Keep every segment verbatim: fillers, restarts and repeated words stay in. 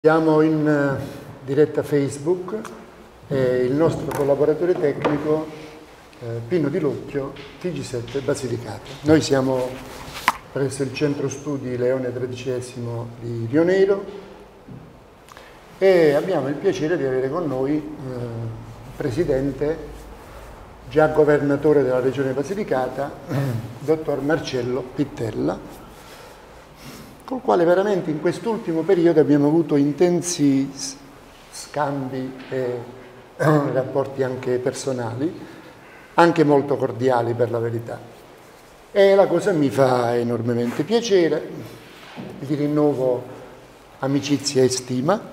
Siamo in diretta Facebook e il nostro collaboratore tecnico eh, Pino Di Lucchio, T G sette Basilicata. Noi siamo presso il centro studi Leone tredicesimo di Rio Negro e abbiamo il piacere di avere con noi eh, il presidente, già governatore della regione Basilicata, dottor Marcello Pittella, col quale veramente in quest'ultimo periodo abbiamo avuto intensi scambi e rapporti anche personali, anche molto cordiali per la verità. E la cosa mi fa enormemente piacere, gli rinnovo amicizia e stima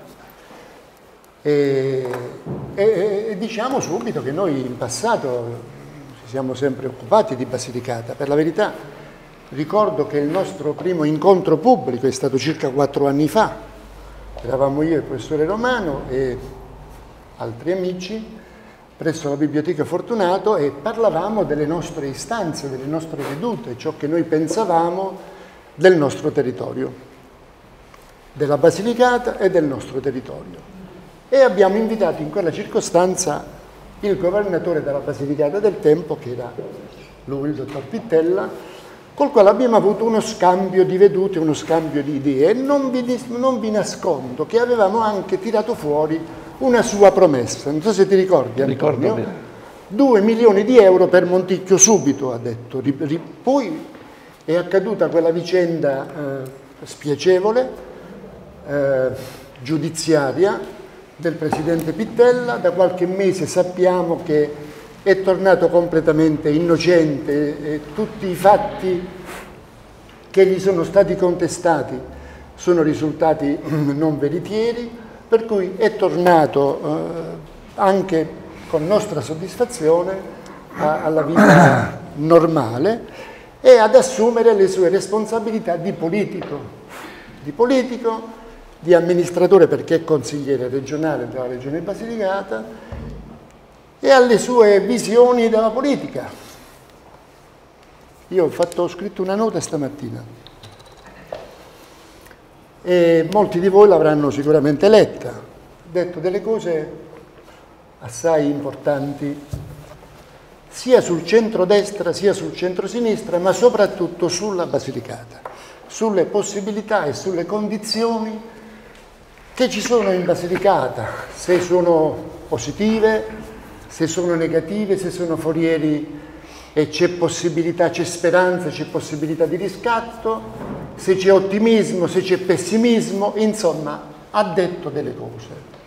e, e, e diciamo subito che noi in passato ci siamo sempre occupati di Basilicata. Per la verità ricordo che il nostro primo incontro pubblico è stato circa quattro anni fa. Eravamo io e il professore Romano e altri amici presso la Biblioteca Fortunato e parlavamo delle nostre istanze, delle nostre vedute, ciò che noi pensavamo del nostro territorio, della Basilicata e del nostro territorio. E abbiamo invitato in quella circostanza il governatore della Basilicata del tempo, che era lui, il dottor Pittella, col quale abbiamo avuto uno scambio di vedute, uno scambio di idee, e non vi, non vi nascondo che avevamo anche tirato fuori una sua promessa. Non so se ti ricordi, Antonio. Ricordo. Due milioni di euro per Monticchio subito, ha detto. Poi è accaduta quella vicenda eh, spiacevole, eh, giudiziaria, del presidente Pittella. Da qualche mese sappiamo che è tornato completamente innocente e tutti i fatti che gli sono stati contestati sono risultati non veritieri, per cui è tornato eh, anche con nostra soddisfazione a, alla vita normale e ad assumere le sue responsabilità di politico, di politico, di amministratore, perché è consigliere regionale della regione Basilicata, e alle sue visioni della politica. Io ho, fatto, ho scritto una nota stamattina e molti di voi l'avranno sicuramente letta. Ho detto delle cose assai importanti sia sul centro-destra sia sul centro-sinistra, ma soprattutto sulla Basilicata, sulle possibilità e sulle condizioni che ci sono in Basilicata, se sono positive, se sono negative, se sono forieri e c'è possibilità, c'è speranza, c'è possibilità di riscatto, se c'è ottimismo, se c'è pessimismo, insomma, ha detto delle cose.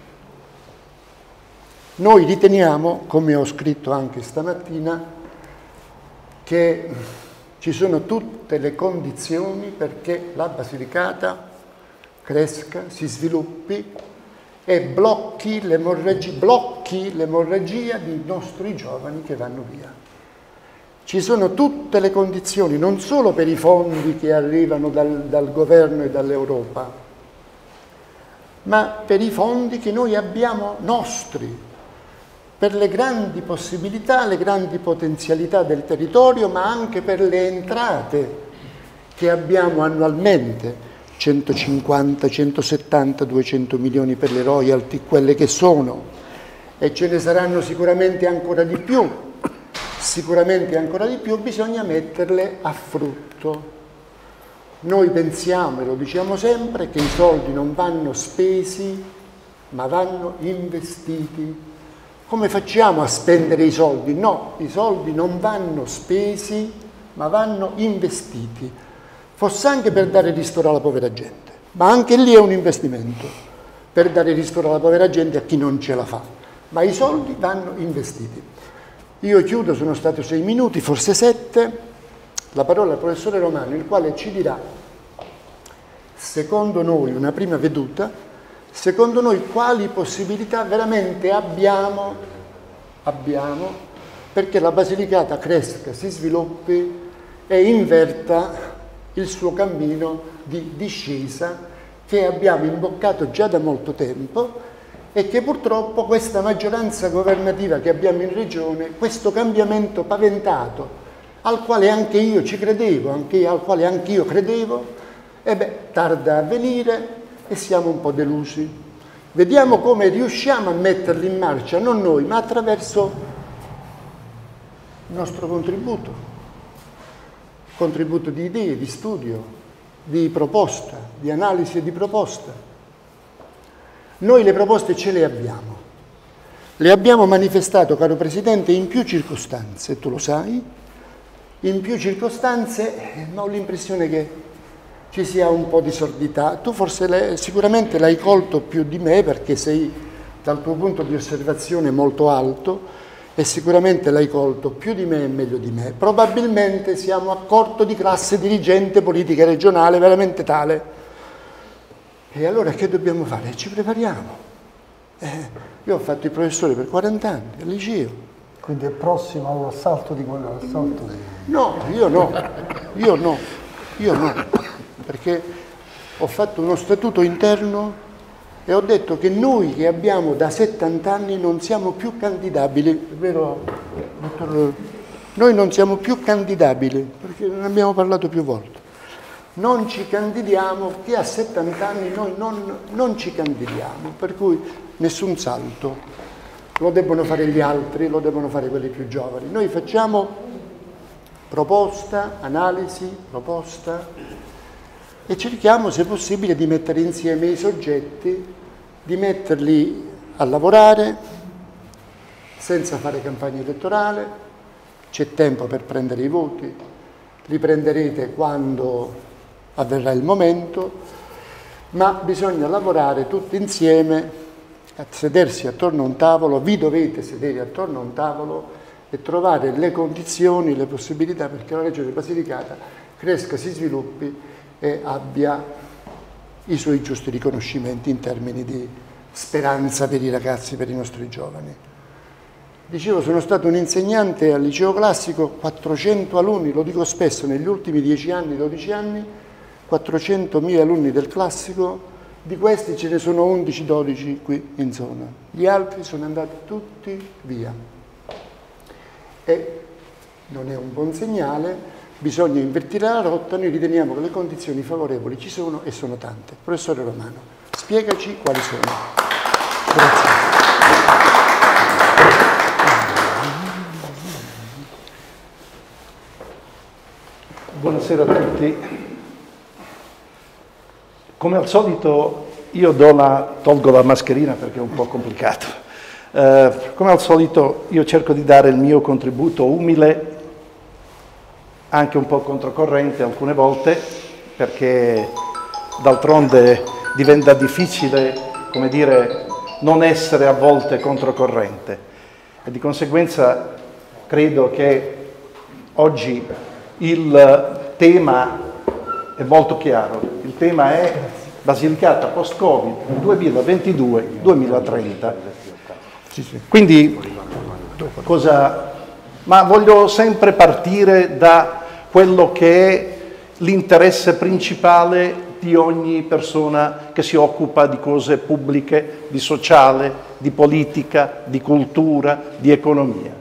Noi riteniamo, come ho scritto anche stamattina, che ci sono tutte le condizioni perché la Basilicata cresca, si sviluppi e blocchi l'emorragia, blocchi l'emorragia dei nostri giovani che vanno via. Ci sono tutte le condizioni, non solo per i fondi che arrivano dal, dal governo e dall'Europa, ma per i fondi che noi abbiamo nostri, per le grandi possibilità, le grandi potenzialità del territorio, ma anche per le entrate che abbiamo annualmente. centocinquanta, centosettanta, duecento milioni per le royalty, quelle che sono, e ce ne saranno sicuramente ancora di più, sicuramente ancora di più, bisogna metterle a frutto. Noi pensiamo, e lo diciamo sempre, che i soldi non vanno spesi, ma vanno investiti. Come facciamo a spendere i soldi? No, i soldi non vanno spesi, ma vanno investiti. Fosse anche per dare ristoro alla povera gente, ma anche lì è un investimento, per dare ristoro alla povera gente, a chi non ce la fa, ma i soldi vanno investiti. Io chiudo, sono stato sei minuti, forse sette, la parola al professore Romano, il quale ci dirà, secondo noi, una prima veduta, secondo noi quali possibilità veramente abbiamo, abbiamo perché la Basilicata cresca, si sviluppi e inverta il suo cammino di discesa che abbiamo imboccato già da molto tempo e che purtroppo questa maggioranza governativa che abbiamo in regione, questo cambiamento paventato, al quale anche io ci credevo, anche, al quale anche io credevo, e beh, tarda a venire e siamo un po' delusi. Vediamo come riusciamo a metterli in marcia, non noi, ma attraverso il nostro contributo, contributo di idee, di studio, di proposta, di analisi e di proposta. Noi le proposte ce le abbiamo. Le abbiamo manifestato, caro Presidente, in più circostanze, tu lo sai, in più circostanze, ma ho l'impressione che ci sia un po' di sordità. Tu forse le, sicuramente l'hai colto più di me perché sei dal tuo punto di osservazione molto alto e sicuramente l'hai colto più di me e meglio di me. Probabilmente siamo a corto di classe dirigente politica regionale veramente tale. E allora che dobbiamo fare? Ci prepariamo. Eh, io ho fatto il professore per quaranta anni al liceo. Quindi è prossimo all'assalto di quell'assalto? No, io no, io no, io no, perché ho fatto uno statuto interno e ho detto che noi che abbiamo da settanta anni non siamo più candidabili, è vero, dottor? Noi non siamo più candidabili, perché ne abbiamo parlato più volte. Non ci candidiamo, che a settanta anni noi non, non ci candidiamo, per cui nessun salto, lo debbono fare gli altri, lo devono fare quelli più giovani. Noi facciamo proposta, analisi, proposta e cerchiamo, se possibile, di mettere insieme i soggetti, di metterli a lavorare senza fare campagna elettorale, c'è tempo per prendere i voti, li prenderete quando avverrà il momento, ma bisogna lavorare tutti insieme, a sedersi attorno a un tavolo, vi dovete sedere attorno a un tavolo e trovare le condizioni, le possibilità perché la Regione Basilicata cresca, si sviluppi e abbia i suoi giusti riconoscimenti in termini di speranza per i ragazzi, per i nostri giovani. Dicevo, sono stato un insegnante al liceo classico, quattrocento alunni, lo dico spesso, negli ultimi dieci anni, dodici anni, quattrocentomila alunni del classico, di questi ce ne sono undici dodici qui in zona. Gli altri sono andati tutti via. E non è un buon segnale, bisogna invertire la rotta, noi riteniamo che le condizioni favorevoli ci sono e sono tante. Professore Romano, spiegaci quali sono. Grazie. Buonasera a tutti. Come al solito io do la, tolgo la mascherina perché è un po' complicato. Eh, come al solito io cerco di dare il mio contributo umile, anche un po' controcorrente alcune volte, perché d'altronde diventa difficile, come dire, non essere a volte controcorrente. E di conseguenza credo che oggi il tema è molto chiaro. Il tema è Basilicata post-Covid duemilaventidue duemilatrenta. Quindi, cosa... Ma voglio sempre partire da quello che è l'interesse principale di ogni persona che si occupa di cose pubbliche, di sociale, di politica, di cultura, di economia.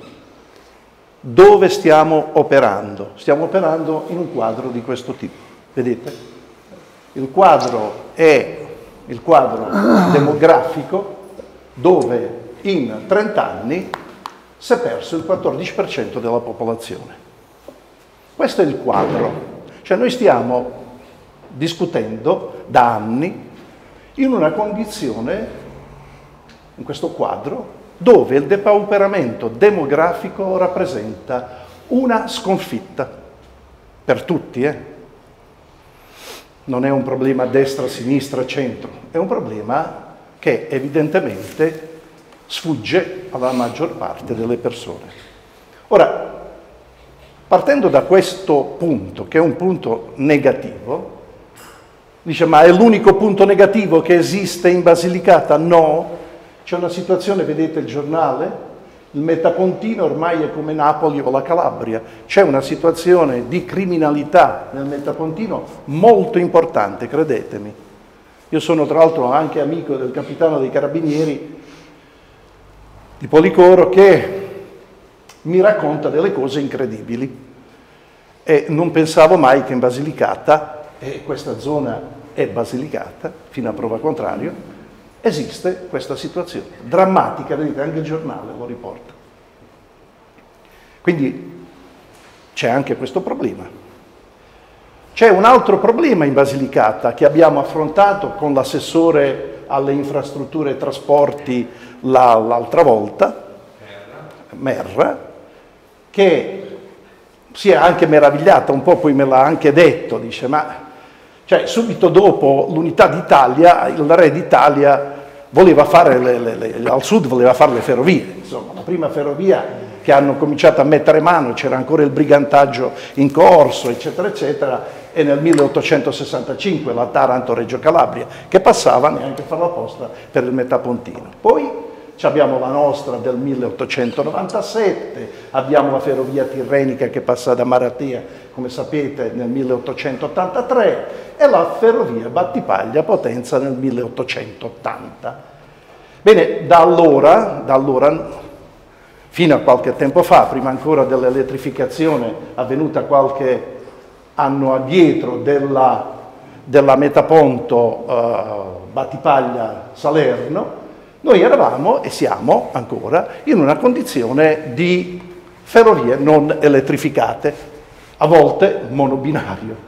Dove stiamo operando? Stiamo operando in un quadro di questo tipo. Vedete? Il quadro è il quadro demografico dove in trenta anni si è perso il quattordici per cento della popolazione. Questo è il quadro. Cioè noi stiamo discutendo da anni in una condizione, in questo quadro, dove il depauperamento demografico rappresenta una sconfitta per tutti, eh? Non è un problema destra, sinistra, centro, è un problema che evidentemente sfugge alla maggior parte delle persone. Ora, partendo da questo punto, che è un punto negativo, dice, ma è l'unico punto negativo che esiste in Basilicata? No, c'è una situazione, vedete il giornale? Il Metapontino ormai è come Napoli o la Calabria. C'è una situazione di criminalità nel Metapontino molto importante, credetemi. Io sono tra l'altro anche amico del capitano dei Carabinieri di Policoro che mi racconta delle cose incredibili. E non pensavo mai che in Basilicata, e questa zona e Basilicata, fino a prova contrario, esiste questa situazione drammatica, vedete, anche il giornale lo riporta. Quindi c'è anche questo problema. C'è un altro problema in Basilicata che abbiamo affrontato con l'assessore alle infrastrutture e trasporti l'altra volta, Merra, che si è anche meravigliata un po', poi me l'ha anche detto, dice, ma cioè, subito dopo l'unità d'Italia, il re d'Italia voleva fare, le, le, le, al sud voleva fare le ferrovie, insomma, la prima ferrovia che hanno cominciato a mettere mano, c'era ancora il brigantaggio in corso, eccetera, eccetera, e nel milleottocentosessantacinque la Taranto-Reggio Calabria, che passava neanche a farla apposta per il Metapontino. Poi abbiamo la nostra del milleottocentonovantasette, abbiamo la ferrovia tirrenica che passa da Maratea, come sapete, nel milleottocentottantatré, e la ferrovia Battipaglia-Potenza nel milleottocentottanta. Bene, da allora, da allora, fino a qualche tempo fa, prima ancora dell'elettrificazione avvenuta qualche anno addietro della, della Metaponto uh, Battipaglia-Salerno, noi eravamo e siamo ancora in una condizione di ferrovie non elettrificate, a volte monobinario.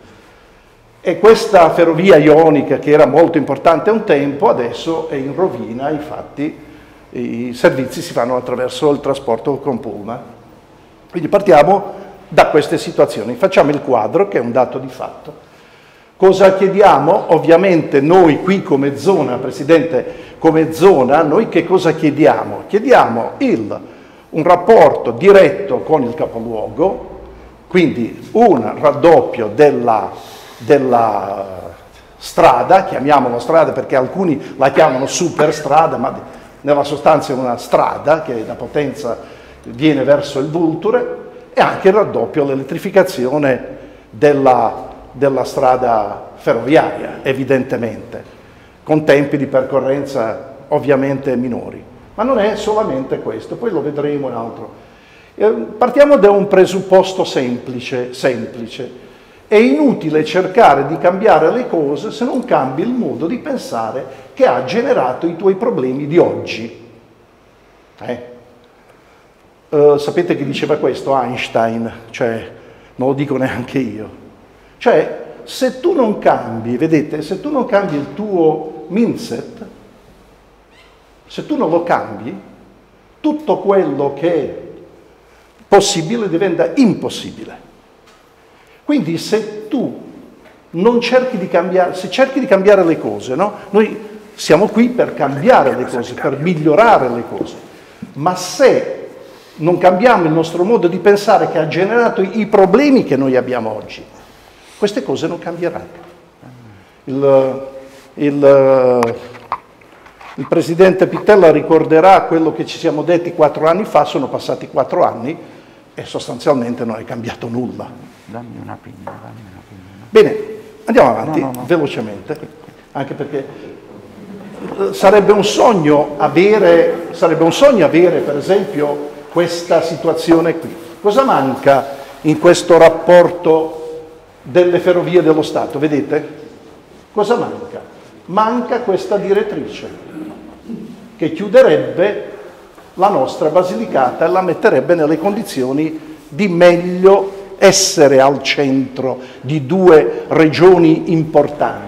E questa ferrovia ionica, che era molto importante un tempo, adesso è in rovina, infatti i servizi si fanno attraverso il trasporto con pullman. Quindi partiamo da queste situazioni, facciamo il quadro che è un dato di fatto. Cosa chiediamo? Ovviamente noi qui come zona, Presidente, come zona, noi che cosa chiediamo? Chiediamo il, un rapporto diretto con il capoluogo, quindi un raddoppio della, della strada, chiamiamolo strada perché alcuni la chiamano superstrada, ma nella sostanza è una strada che da Potenza viene verso il Vulture, e anche il raddoppio, l'elettrificazione della, della strada ferroviaria, evidentemente, con tempi di percorrenza ovviamente minori. Ma non è solamente questo, poi lo vedremo in altro. Eh, partiamo da un presupposto semplice, semplice. È inutile cercare di cambiare le cose se non cambi il modo di pensare che ha generato i tuoi problemi di oggi. Eh? Uh, sapete che diceva questo Einstein? Cioè, non lo dico neanche io. Cioè, se tu non cambi, vedete, se tu non cambi il tuo mindset, se tu non lo cambi, tutto quello che è possibile diventa impossibile. Quindi se tu non cerchi di cambiare, se cerchi di cambiare le cose, no? Noi siamo qui per cambiare le cose, per migliorare le cose, ma se non cambiamo il nostro modo di pensare che ha generato i problemi che noi abbiamo oggi, queste cose non cambieranno. Il, il, il Presidente Pittella ricorderà quello che ci siamo detti quattro anni fa, sono passati quattro anni e sostanzialmente non è cambiato nulla. Dammi una pinna, dammi una pinna. Bene, andiamo avanti, no, no, no. velocemente, anche perché sarebbe un sogno avere, sarebbe un sogno avere per esempio questa situazione qui. Cosa manca in questo rapporto delle ferrovie dello Stato? Vedete? Cosa manca? Manca questa direttrice che chiuderebbe la nostra Basilicata e la metterebbe nelle condizioni di meglio essere al centro di due regioni importanti.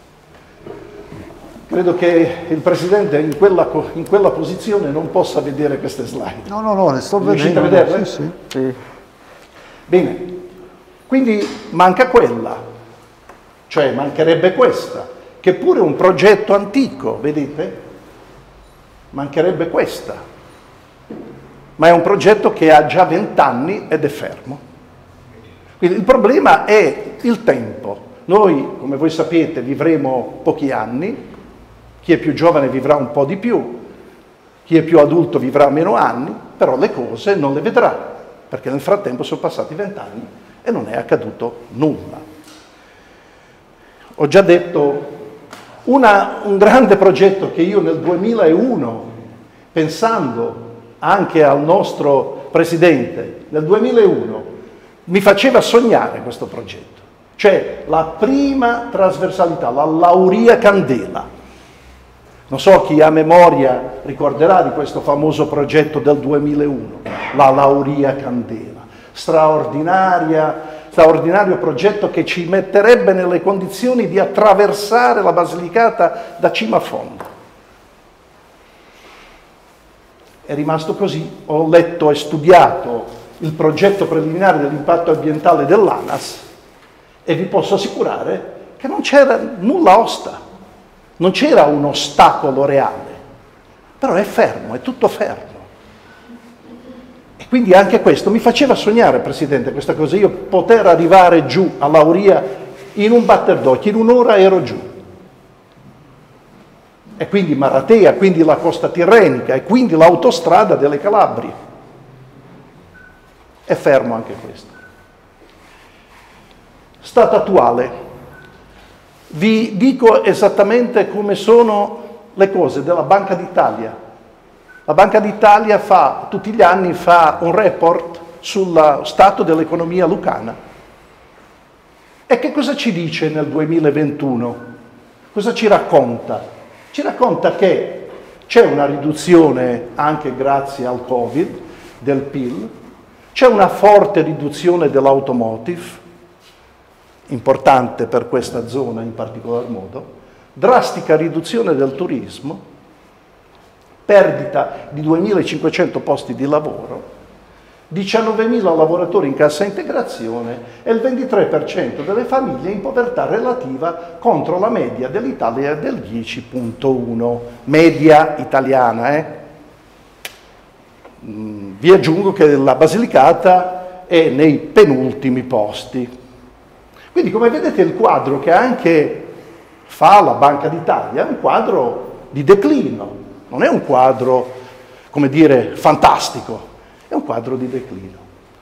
Credo che il Presidente in quella, in quella posizione non possa vedere queste slide. No, no, no, le sto Riuscite vedendo. a vederle? Sì, sì. Sì. Bene, quindi manca quella, cioè mancherebbe questa, che pure è un progetto antico, vedete? Mancherebbe questa, ma è un progetto che ha già vent'anni ed è fermo. Quindi il problema è il tempo. Noi, come voi sapete, vivremo pochi anni, chi è più giovane vivrà un po' di più, chi è più adulto vivrà meno anni, però le cose non le vedrà, perché nel frattempo sono passati vent'anni e non è accaduto nulla. Ho già detto, una, un grande progetto che io nel duemilauno, pensando anche al nostro Presidente, nel duemilauno mi faceva sognare questo progetto. C'è la prima trasversalità, la Lauria Candela. Non so chi a memoria ricorderà di questo famoso progetto del duemilauno, la Lauria Candela. Straordinaria, straordinario progetto che ci metterebbe nelle condizioni di attraversare la Basilicata da cima a fondo. È rimasto così. Ho letto e studiato il progetto preliminare dell'impatto ambientale dell'ANAS e vi posso assicurare che non c'era nulla osta, non c'era un ostacolo reale, però è fermo, è tutto fermo. E quindi anche questo mi faceva sognare, Presidente, questa cosa, io poter arrivare giù a Lauria in un batter d'occhio, in un'ora ero giù. E quindi Maratea, quindi la costa tirrenica, e quindi l'autostrada delle Calabrie. È fermo anche questo. Stato attuale. Vi dico esattamente come sono le cose della Banca d'Italia. La Banca d'Italia fa, tutti gli anni fa un report sullo stato dell'economia lucana. E che cosa ci dice nel duemilaventuno? Cosa ci racconta? Ci racconta che c'è una riduzione, anche grazie al Covid, del P I L, c'è una forte riduzione dell'automotive, importante per questa zona in particolar modo, drastica riduzione del turismo, perdita di duemilacinquecento posti di lavoro, diciannovemila lavoratori in cassa integrazione e il ventitré per cento delle famiglie in povertà relativa contro la media dell'Italia del dieci virgola uno, media italiana. Eh? Vi aggiungo che la Basilicata è nei penultimi posti. Quindi, come vedete, il quadro che anche fa la Banca d'Italia è un quadro di declino, non è un quadro, come dire, fantastico, è un quadro di declino.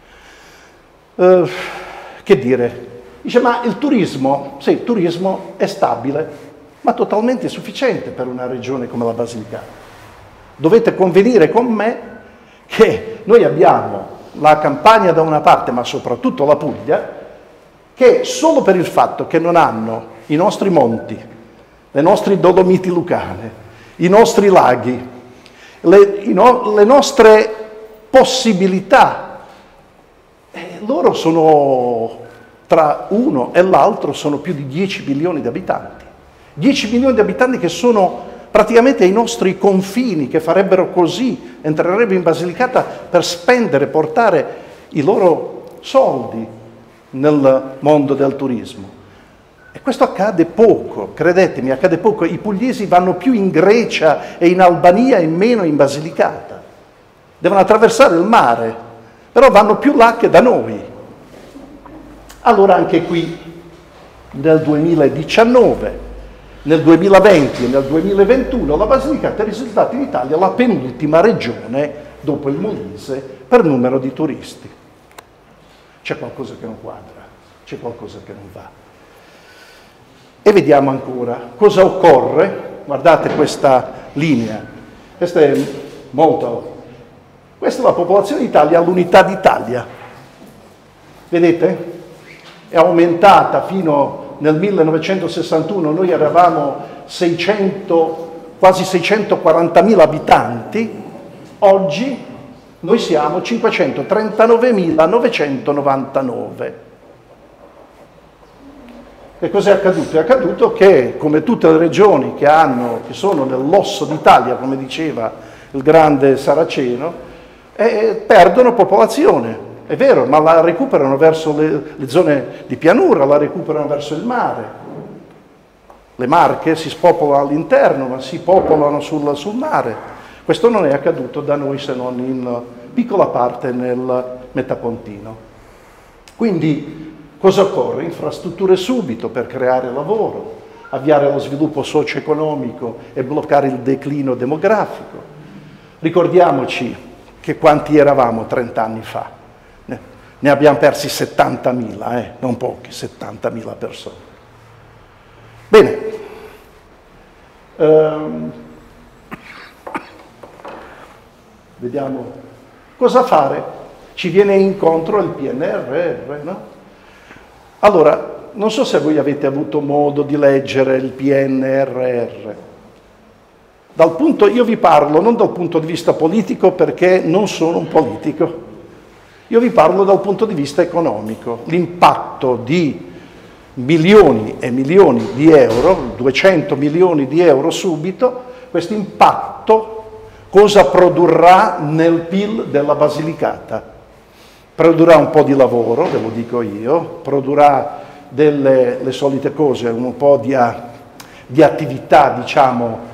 Eh, che dire? Dice, ma il turismo, sì, il turismo è stabile, ma totalmente insufficiente per una regione come la Basilicata. Dovete convenire con me che noi abbiamo la Campania da una parte, ma soprattutto la Puglia, che solo per il fatto che non hanno i nostri monti, le nostre Dolomiti lucane, i nostri laghi, le, i no, le nostre possibilità, eh, loro sono, tra uno e l'altro, sono più di dieci milioni di abitanti. dieci milioni di abitanti che sono praticamente ai nostri confini, che farebbero così, entrerebbero in Basilicata per spendere, portare i loro soldi nel mondo del turismo. E questo accade poco, credetemi, accade poco. I pugliesi vanno più in Grecia e in Albania e meno in Basilicata. Devono attraversare il mare, però vanno più là che da noi. Allora anche qui, nel duemiladiciannove, nel duemilaventi e nel duemilaventuno, la Basilicata è risultata in Italia la penultima regione, dopo il Molise, per numero di turisti. C'è qualcosa che non quadra, c'è qualcosa che non va. E vediamo ancora cosa occorre. Guardate questa linea, questa è molto... Questa è la popolazione d'Italia all'unità d'Italia. Vedete? È aumentata fino nel millenovecentosessantuno, noi eravamo seicento, quasi seicentoquarantamila abitanti, oggi noi siamo cinquecentotrentanovanovanovantanove. Che cos'è accaduto? È accaduto che, come tutte le regioni che, hanno, che sono nell'osso d'Italia, come diceva il grande Saraceno, eh, perdono popolazione. È vero, ma la recuperano verso le, le zone di pianura, la recuperano verso il mare. Le Marche si spopolano all'interno, ma si popolano sul, sul mare. Questo non è accaduto da noi se non in piccola parte nel Metapontino. Quindi cosa occorre? Infrastrutture subito per creare lavoro, avviare lo sviluppo socio-economico e bloccare il declino demografico. Ricordiamoci che quanti eravamo trent'anni fa. Ne abbiamo persi settantamila, eh? Non pochi, settantamila persone. Bene. Um, vediamo cosa fare. Ci viene incontro il P N R R, no? Allora, non so se voi avete avuto modo di leggere il P N R R. Dal punto, io vi parlo non dal punto di vista politico perché non sono un politico, io vi parlo dal punto di vista economico. L'impatto di milioni e milioni di euro, duecento milioni di euro subito, questo impatto cosa produrrà nel P I L della Basilicata? Produrrà un po' di lavoro, ve lo dico io, produrrà delle le solite cose, un po' di, di attività, diciamo,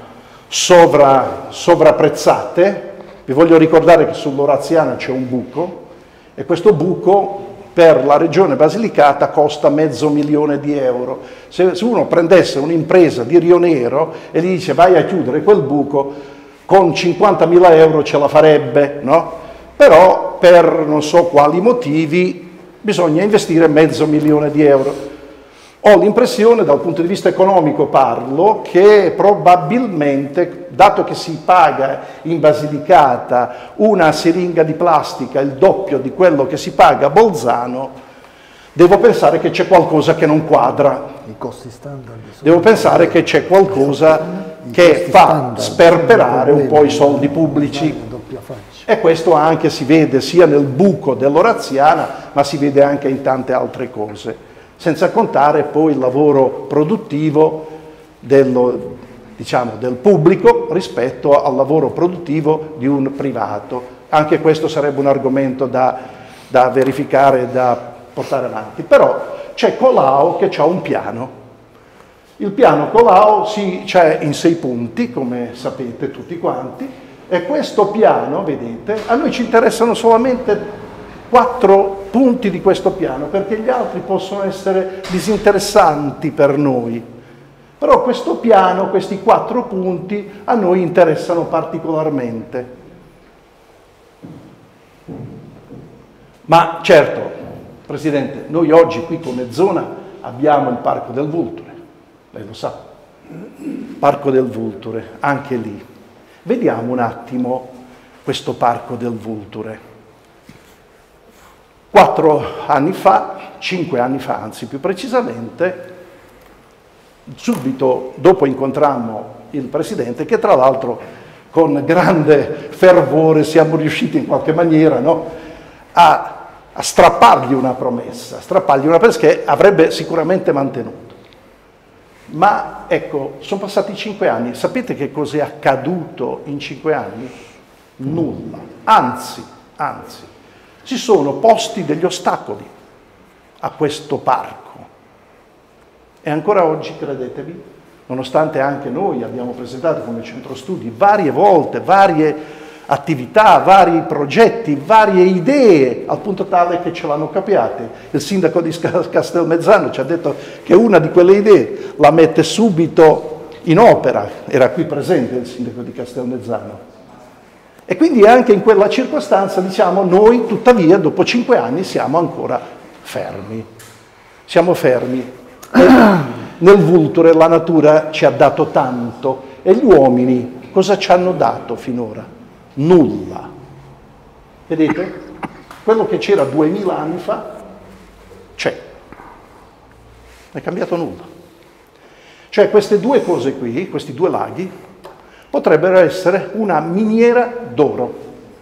sovra, sovrapprezzate. Vi voglio ricordare che sull'Oraziana c'è un buco e questo buco per la regione Basilicata costa mezzo milione di euro. Se, se uno prendesse un'impresa di Rio Nero e gli dice vai a chiudere quel buco, con cinquantamila euro ce la farebbe, no? Però per non so quali motivi bisogna investire mezzo milione di euro. Ho l'impressione, dal punto di vista economico parlo, che probabilmente, dato che si paga in Basilicata una siringa di plastica il doppio di quello che si paga a Bolzano, devo pensare che c'è qualcosa che non quadra. I costi standard. Devo pensare che c'è qualcosa che fa sperperare un po' i soldi pubblici. E questo anche si vede sia nel buco dell'Oraziana, ma si vede anche in tante altre cose. Senza contare poi il lavoro produttivo dello, diciamo, del pubblico rispetto al lavoro produttivo di un privato. Anche questo sarebbe un argomento da, da verificare e da portare avanti. Però c'è Colau che ha un piano. Il piano Colau si, c'è in sei punti, come sapete tutti quanti, e questo piano, vedete, a noi ci interessano solamente quattro punti di questo piano, perché gli altri possono essere disinteressanti per noi. Però questo piano, questi quattro punti, a noi interessano particolarmente. Ma certo, Presidente, noi oggi qui come zona abbiamo il Parco del Vulture, lei lo sa, Parco del Vulture, anche lì. Vediamo un attimo questo Parco del Vulture. Quattro anni fa, cinque anni fa anzi più precisamente, subito dopo incontrammo il Presidente, che tra l'altro con grande fervore siamo riusciti in qualche maniera, no, a, a strappargli una promessa, strappargli una promessa che avrebbe sicuramente mantenuto. Ma ecco, sono passati cinque anni, sapete che cosa è accaduto in cinque anni? Nulla, anzi, anzi. Si sono posti degli ostacoli a questo parco e ancora oggi, credetemi, nonostante anche noi abbiamo presentato come centro studi varie volte, varie attività, vari progetti, varie idee, al punto tale che ce l'hanno capiate. Il sindaco di Castelmezzano ci ha detto che una di quelle idee la mette subito in opera, era qui presente il sindaco di Castelmezzano. E quindi anche in quella circostanza, diciamo, noi tuttavia dopo cinque anni siamo ancora fermi. Siamo fermi. Nel Vulture la natura ci ha dato tanto e gli uomini cosa ci hanno dato finora? Nulla. Vedete? Quello che c'era duemila anni fa c'è. Non è cambiato nulla. Cioè queste due cose qui, questi due laghi, potrebbero essere una miniera d'oro.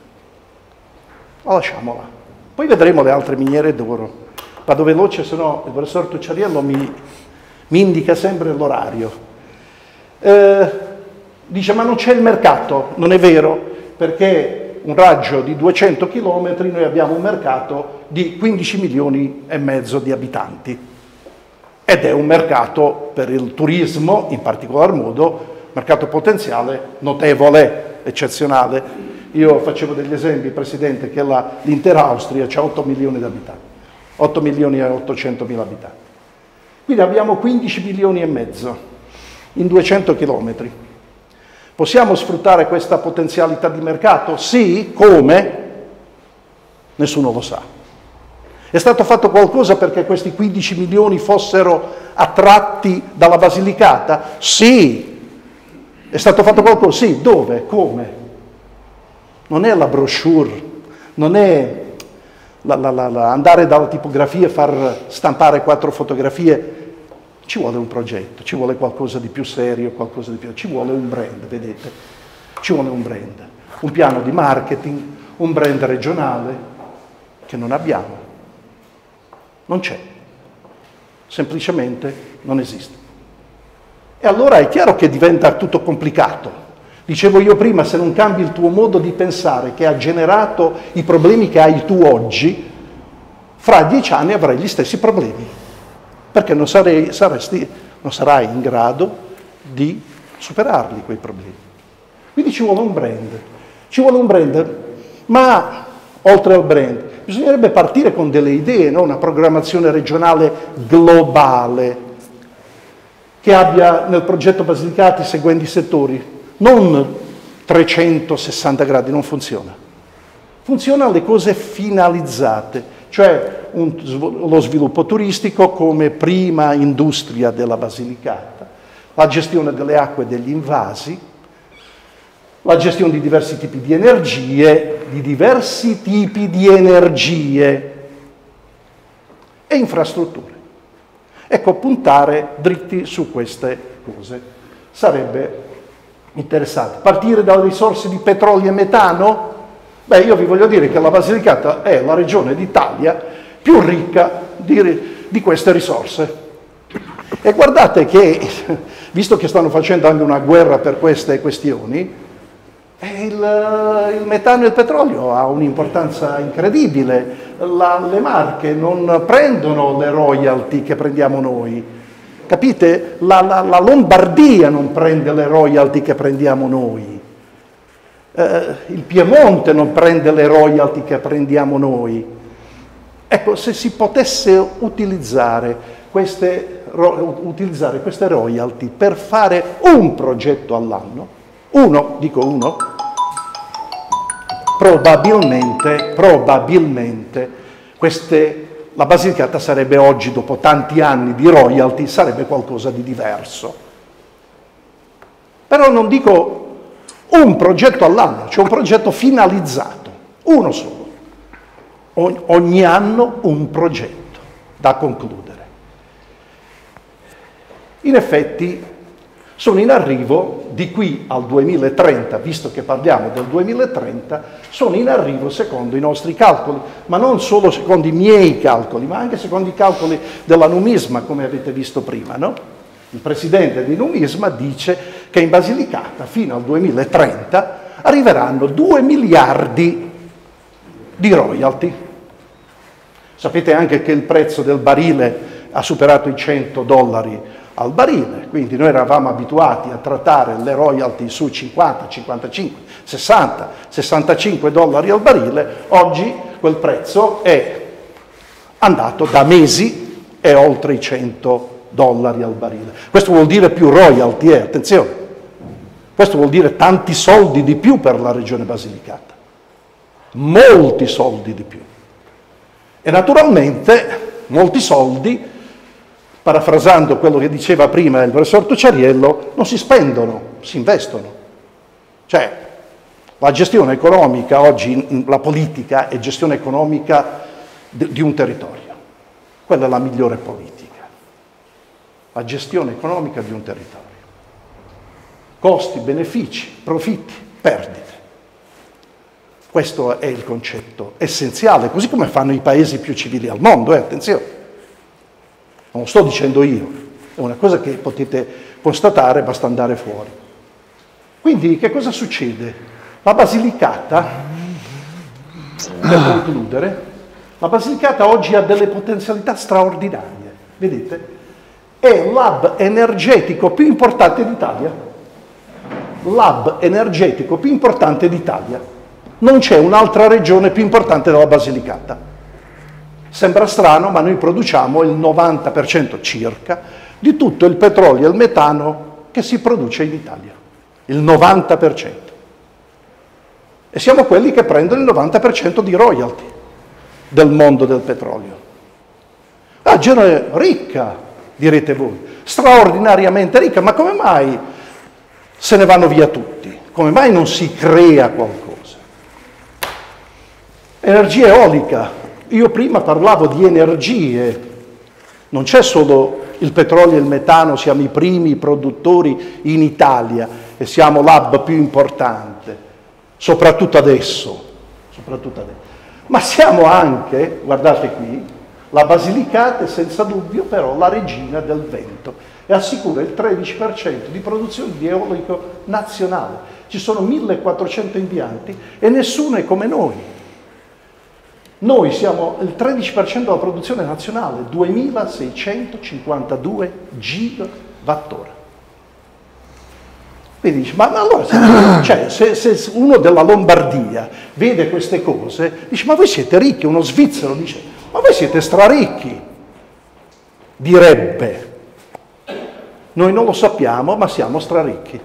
La lasciamo là. Poi vedremo le altre miniere d'oro. Vado veloce, se no il professor Tucciariello mi, mi indica sempre l'orario. Eh, dice, ma non c'è il mercato. Non è vero, perché un raggio di duecento chilometri noi abbiamo un mercato di quindici milioni e mezzo di abitanti. Ed è un mercato per il turismo, in particolar modo, mercato potenziale notevole, eccezionale. Io facevo degli esempi, Presidente, che la, l'intera Austria ha otto milioni di abitanti, otto milioni e ottocentomila abitanti. Quindi abbiamo quindici milioni e mezzo in duecento chilometri. Possiamo sfruttare questa potenzialità di mercato? Sì, come? Nessuno lo sa. È stato fatto qualcosa perché questi quindici milioni fossero attratti dalla Basilicata? Sì. È stato fatto qualcosa? Sì. Dove? Come? Non è la brochure, non è la, la, la, la, andare dalla tipografia e far stampare quattro fotografie, ci vuole un progetto, ci vuole qualcosa di più serio, qualcosa di più, ci vuole un brand, vedete? Ci vuole un brand, un piano di marketing, un brand regionale che non abbiamo, non c'è, semplicemente non esiste. E allora è chiaro che diventa tutto complicato. Dicevo io prima, se non cambi il tuo modo di pensare che ha generato i problemi che hai tu oggi, fra dieci anni avrai gli stessi problemi. Perché non, sarei, saresti, non sarai in grado di superarli quei problemi. Quindi ci vuole un brand, ci vuole un brand, ma oltre al brand bisognerebbe partire con delle idee, no? Una programmazione regionale globale che abbia nel progetto Basilicata i seguenti settori, non trecentosessanta gradi, non funziona. Funzionano le cose finalizzate, cioè un, lo sviluppo turistico come prima industria della Basilicata, la gestione delle acque e degli invasi, la gestione di diversi tipi di energie, di diversi tipi di energie e infrastrutture. Ecco, puntare dritti su queste cose sarebbe interessante. Partire dalle risorse di petrolio e metano? Beh, io vi voglio dire che la Basilicata è la regione d'Italia più ricca di, di queste risorse. E guardate che, visto che stanno facendo anche una guerra per queste questioni, il, il metano e il petrolio ha un'importanza incredibile. La, le Marche non prendono le royalty che prendiamo noi. Capite? La, la, la Lombardia non prende le royalty che prendiamo noi. Eh, il Piemonte non prende le royalty che prendiamo noi. Ecco, se si potesse utilizzare queste, ro, utilizzare queste royalty per fare un progetto all'anno, uno, dico uno, probabilmente, probabilmente queste, la Basilicata sarebbe oggi, dopo tanti anni di royalty, sarebbe qualcosa di diverso. Però non dico un progetto all'anno, cioè un progetto finalizzato, uno solo. Ogni anno un progetto da concludere. In effetti sono in arrivo di qui al duemilatrenta, visto che parliamo del duemilatrenta, sono in arrivo secondo i nostri calcoli, ma non solo secondo i miei calcoli, ma anche secondo i calcoli della Numisma, come avete visto prima, no? Il presidente di Numisma dice che in Basilicata fino al duemilatrenta arriveranno due miliardi di royalty. Sapete anche che il prezzo del barile ha superato i cento dollari al barile, quindi noi eravamo abituati a trattare le royalty su cinquanta, cinquantacinque, sessanta, sessantacinque dollari al barile. Oggi quel prezzo è andato da mesi e oltre i cento dollari al barile. Questo vuol dire più royalty, eh, attenzione, questo vuol dire tanti soldi di più per la regione Basilicata, molti soldi di più. E naturalmente molti soldi, parafrasando quello che diceva prima il professor Tucciariello, non si spendono, si investono. Cioè, la gestione economica oggi, la politica è gestione economica di un territorio. Quella è la migliore politica. La gestione economica di un territorio. Costi, benefici, profitti, perdite. Questo è il concetto essenziale, così come fanno i paesi più civili al mondo, eh, attenzione. Non lo sto dicendo io, è una cosa che potete constatare, basta andare fuori. Quindi che cosa succede? La Basilicata, per concludere, la Basilicata oggi ha delle potenzialità straordinarie, vedete? È l'hub energetico più importante d'Italia. L'hub energetico più importante d'Italia. Non c'è un'altra regione più importante della Basilicata. Sembra strano, ma noi produciamo il novanta per cento circa di tutto il petrolio e il metano che si produce in Italia. Il novanta per cento. E siamo quelli che prendono il novanta per cento di royalty del mondo del petrolio. La regione ricca, direte voi, straordinariamente ricca, ma come mai se ne vanno via tutti? Come mai non si crea qualcosa? Energia eolica, io prima parlavo di energie, non c'è solo il petrolio e il metano, siamo i primi produttori in Italia e siamo l'hub più importante, soprattutto adesso, soprattutto adesso. Ma siamo anche, guardate qui, la Basilicata è senza dubbio però la regina del vento e assicura il tredici per cento di produzione di eolico nazionale. Ci sono millequattrocento impianti e nessuno è come noi. Noi siamo il tredici per cento della produzione nazionale, duemilaseicentocinquantadue gigawattora. Quindi dice, ma, ma allora se, cioè, se, se uno della Lombardia vede queste cose, dice, ma voi siete ricchi, uno svizzero dice, ma voi siete straricchi, direbbe. Noi non lo sappiamo, ma siamo straricchi.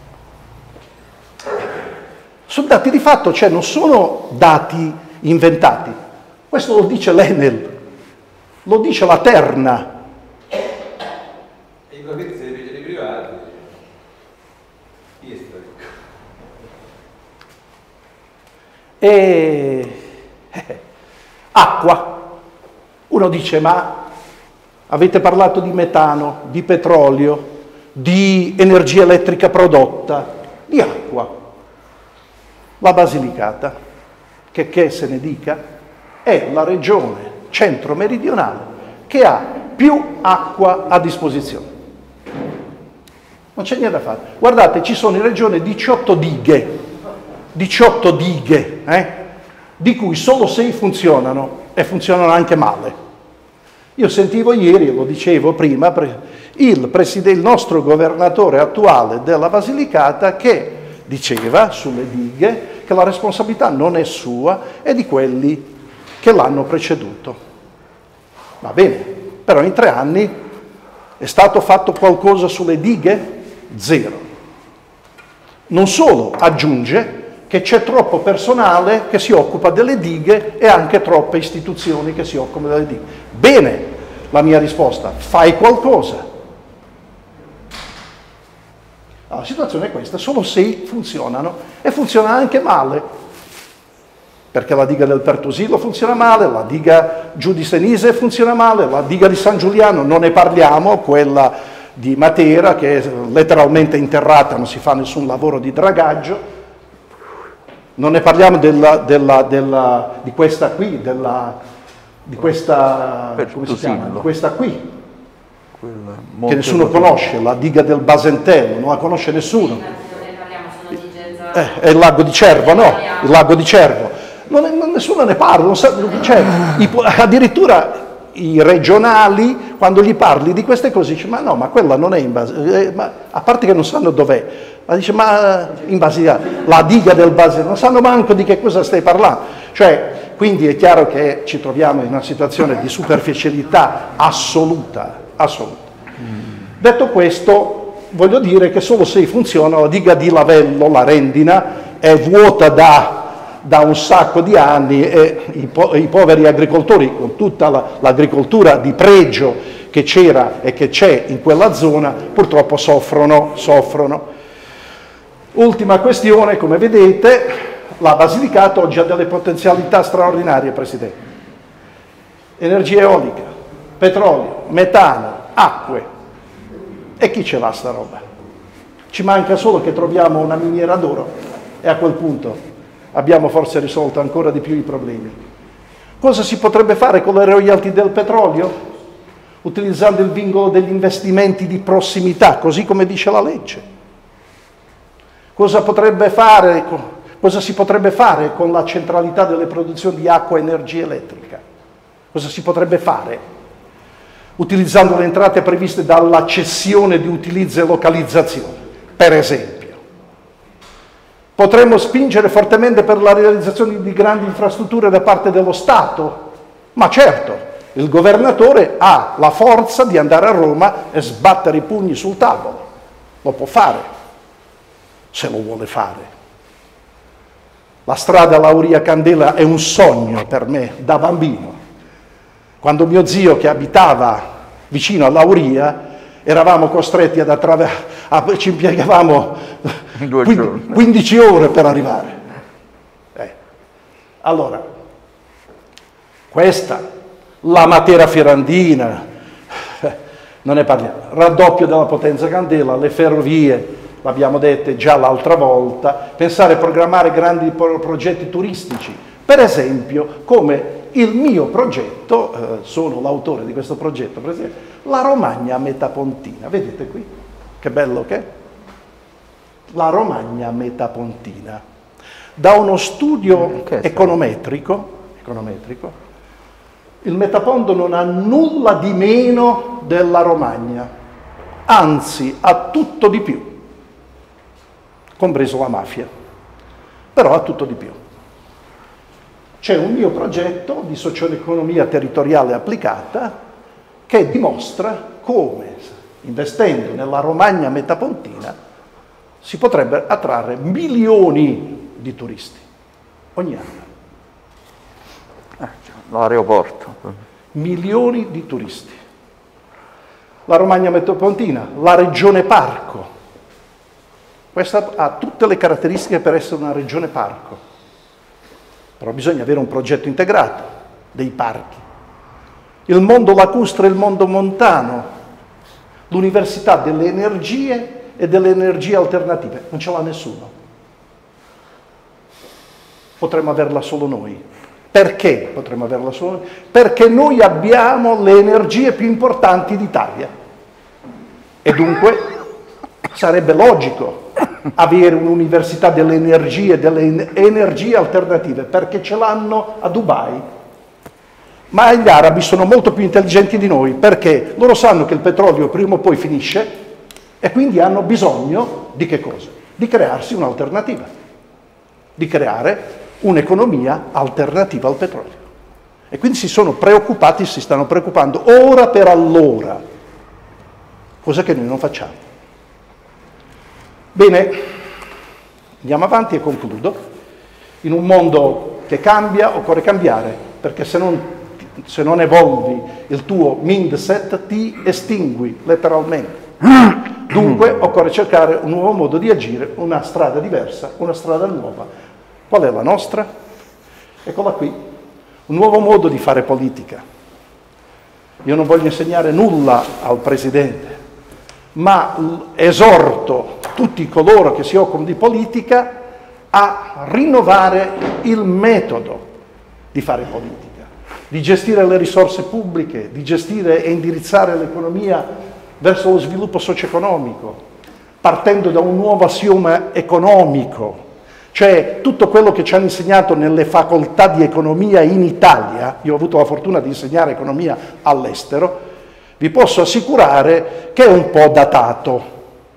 Sono dati di fatto, cioè non sono dati inventati. Questo lo dice l'Enel, lo dice la Terna. E i profitti dei piaceri privati, chi è storico? E eh, acqua. Uno dice, ma avete parlato di metano, di petrolio, di energia elettrica prodotta, di acqua. La Basilicata, che, che se ne dica, è la regione centro-meridionale che ha più acqua a disposizione. Non c'è niente da fare. Guardate, ci sono in regione diciotto dighe, diciotto dighe, eh, di cui solo sei funzionano e funzionano anche male. Io sentivo ieri, lo dicevo prima, il, il nostro governatore attuale della Basilicata che diceva sulle dighe che la responsabilità non è sua, è di quelli che l'hanno preceduto. Va bene, però in tre anni è stato fatto qualcosa sulle dighe? Zero. Non solo, aggiunge che c'è troppo personale che si occupa delle dighe e anche troppe istituzioni che si occupano delle dighe. Bene, la mia risposta, fai qualcosa. La situazione è questa, solo sei funzionano e funzionano anche male, perché la diga del Pertusillo funziona male, la diga giù di Senise funziona male, la diga di San Giuliano non ne parliamo, quella di Matera che è letteralmente interrata, non si fa nessun lavoro di dragaggio, non ne parliamo della, della, della, di questa qui, della, di questa, come si chiama? Di questa qui, che nessuno conosce, la diga del Basentello, non la conosce nessuno. Eh, è il lago di Cervo, no? Il lago di Cervo. Non è, non, nessuno ne parla, non sa, cioè, i, addirittura i regionali, quando gli parli di queste cose, dice ma no, ma quella non è in base, eh, ma, a parte che non sanno dov'è, ma dice ma in base la diga del Basentello, non sanno manco di che cosa stai parlando. Cioè, quindi è chiaro che ci troviamo in una situazione di superficialità assoluta. assoluta. Detto questo, voglio dire che solo se funziona la diga di Lavello, la Rendina, è vuota da, da un sacco di anni e i, po i poveri agricoltori, con tutta l'agricoltura la, di pregio che c'era e che c'è in quella zona, purtroppo soffrono, soffrono. Ultima questione, come vedete, la Basilicata oggi ha delle potenzialità straordinarie, Presidente. Energia eolica, petrolio, metano, acque. E chi ce l'ha sta roba? Ci manca solo che troviamo una miniera d'oro e a quel punto abbiamo forse risolto ancora di più i problemi. Cosa si potrebbe fare con le royalty del petrolio? Utilizzando il vincolo degli investimenti di prossimità, così come dice la legge. Cosa potrebbe fare, cosa si potrebbe fare con la centralità delle produzioni di acqua e energia elettrica? Cosa si potrebbe fare? Utilizzando le entrate previste dalla cessione di utilizzo e localizzazione, per esempio. Potremmo spingere fortemente per la realizzazione di grandi infrastrutture da parte dello Stato? Ma certo, il governatore ha la forza di andare a Roma e sbattere i pugni sul tavolo. Lo può fare, se lo vuole fare. La strada Lauria Candela è un sogno per me da bambino. Quando mio zio, che abitava vicino a Lauria, eravamo costretti ad attraversare, ci impiegavamo quindici ore per arrivare. Eh. Allora, Questa, la Matera Ferrandina, eh, non ne parliamo, raddoppio della potenza candela, le ferrovie, l'abbiamo detto già l'altra volta, pensare a programmare grandi pro- progetti turistici, per esempio come il mio progetto, eh, sono l'autore di questo progetto, per esempio, la Romagna Metapontina, vedete qui, che bello che è? La Romagna Metapontina. Da uno studio econometrico, econometrico, il Metapondo non ha nulla di meno della Romagna, anzi ha tutto di più, compreso la mafia, però ha tutto di più. C'è un mio progetto di socio-economia territoriale applicata che dimostra come, investendo nella Romagna Metapontina, si potrebbe attrarre milioni di turisti ogni anno. L'aeroporto. Milioni di turisti. La Romagna Metapontina, la regione parco. Questa ha tutte le caratteristiche per essere una regione parco. Però bisogna avere un progetto integrato dei parchi. Il mondo lacustre e il mondo montano, l'università delle energie e delle energie alternative, non ce l'ha nessuno. Potremmo averla solo noi. Perché potremmo averla solo noi? Perché noi abbiamo le energie più importanti d'Italia. E dunque sarebbe logico avere un'università delle energie e delle energie alternative, perché ce l'hanno a Dubai. Ma gli arabi sono molto più intelligenti di noi, perché loro sanno che il petrolio prima o poi finisce e quindi hanno bisogno di che cosa? Di crearsi un'alternativa, di creare un'economia alternativa al petrolio. E quindi si sono preoccupati, si stanno preoccupando ora per allora, cosa che noi non facciamo. Bene, andiamo avanti e concludo. In un mondo che cambia occorre cambiare, perché se non, se non evolvi il tuo mindset ti estingui letteralmente. Dunque occorre cercare un nuovo modo di agire, una strada diversa, una strada nuova. Qual è la nostra? Eccola qui, un nuovo modo di fare politica. Io non voglio insegnare nulla al Presidente, ma esorto tutti coloro che si occupano di politica a rinnovare il metodo di fare politica, di gestire le risorse pubbliche, di gestire e indirizzare l'economia verso lo sviluppo socio-economico, partendo da un nuovo assioma economico, cioè tutto quello che ci hanno insegnato nelle facoltà di economia in Italia. Io ho avuto la fortuna di insegnare economia all'estero, vi posso assicurare che è un po' datato.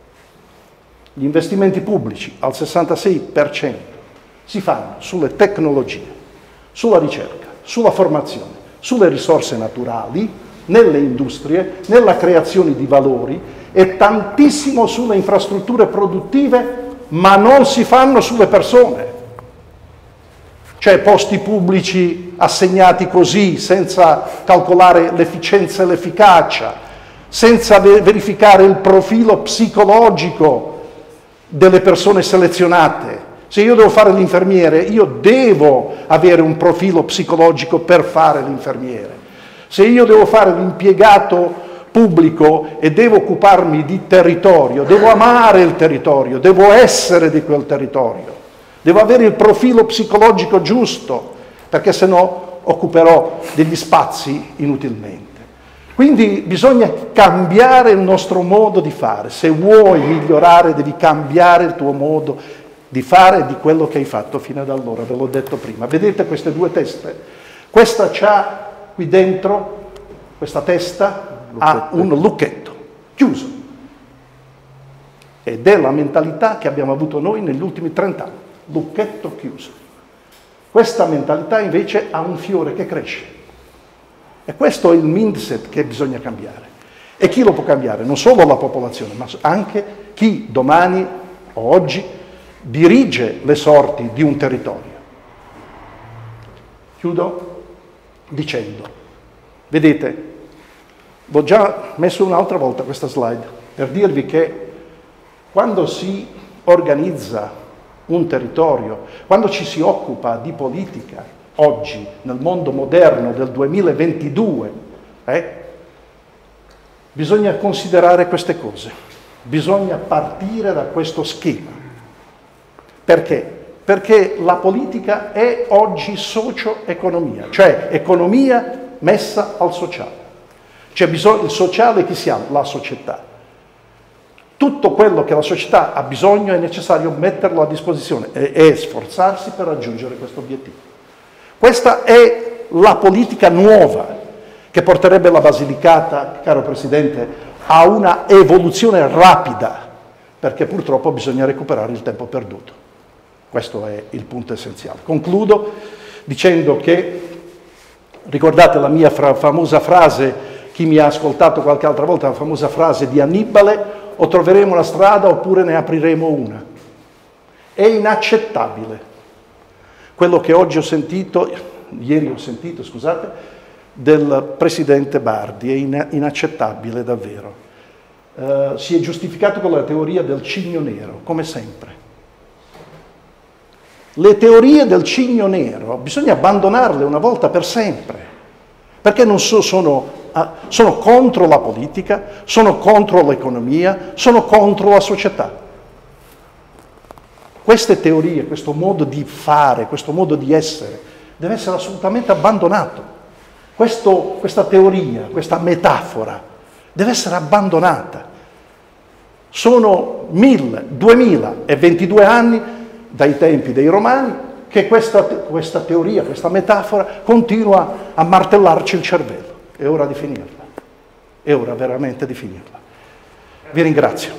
Gli investimenti pubblici al sessantasei per cento si fanno sulle tecnologie, sulla ricerca, sulla formazione, sulle risorse naturali, nelle industrie, nella creazione di valori e tantissimo sulle infrastrutture produttive, ma non si fanno sulle persone. Cioè posti pubblici assegnati così, senza calcolare l'efficienza e l'efficacia, senza verificare il profilo psicologico delle persone selezionate. Se io devo fare l'infermiere, io devo avere un profilo psicologico per fare l'infermiere. Se io devo fare l'impiegato pubblico e devo occuparmi di territorio, devo amare il territorio, devo essere di quel territorio, devo avere il profilo psicologico giusto, perché se no occuperò degli spazi inutilmente. Quindi bisogna cambiare il nostro modo di fare. Se vuoi migliorare devi cambiare il tuo modo di fare di quello che hai fatto fino ad allora, ve l'ho detto prima. Vedete queste due teste? Questa c'ha qui dentro, questa testa ha un lucchetto chiuso. Ed è la mentalità che abbiamo avuto noi negli ultimi trent'anni, lucchetto chiuso. Questa mentalità invece ha un fiore che cresce. E questo è il mindset che bisogna cambiare. E chi lo può cambiare? Non solo la popolazione, ma anche chi domani o oggi dirige le sorti di un territorio. Chiudo dicendo, vedete, l'ho già messo un'altra volta questa slide, per dirvi che quando si organizza un territorio, quando ci si occupa di politica, oggi, nel mondo moderno del duemilaventidue, eh, bisogna considerare queste cose, bisogna partire da questo schema. Perché? Perché la politica è oggi socio-economia, cioè economia messa al sociale. C'è bisogno, il sociale chi siamo? La società. Tutto quello che la società ha bisogno è necessario metterlo a disposizione e, e sforzarsi per raggiungere questo obiettivo. Questa è la politica nuova che porterebbe la Basilicata, caro Presidente, a una evoluzione rapida, perché purtroppo bisogna recuperare il tempo perduto. Questo è il punto essenziale. Concludo dicendo che, ricordate la mia fra- famosa frase, chi mi ha ascoltato qualche altra volta, la famosa frase di Annibale: o troveremo una strada oppure ne apriremo una. È inaccettabile quello che oggi ho sentito, ieri ho sentito, scusate, del Presidente Bardi, è in- inaccettabile davvero. Uh, si è giustificato con la teoria del cigno nero, come sempre. Le teorie del cigno nero bisogna abbandonarle una volta per sempre, perché non so, sono... Ah, sono contro la politica, sono contro l'economia, sono contro la società. Queste teorie, questo modo di fare, questo modo di essere, deve essere assolutamente abbandonato. Questo, questa teoria, questa metafora, deve essere abbandonata. Sono mille, duemila e ventidue anni dai tempi dei Romani che questa, questa teoria, questa metafora continua a martellarci il cervello. È ora di finirla, è ora veramente di finirla. Vi ringrazio.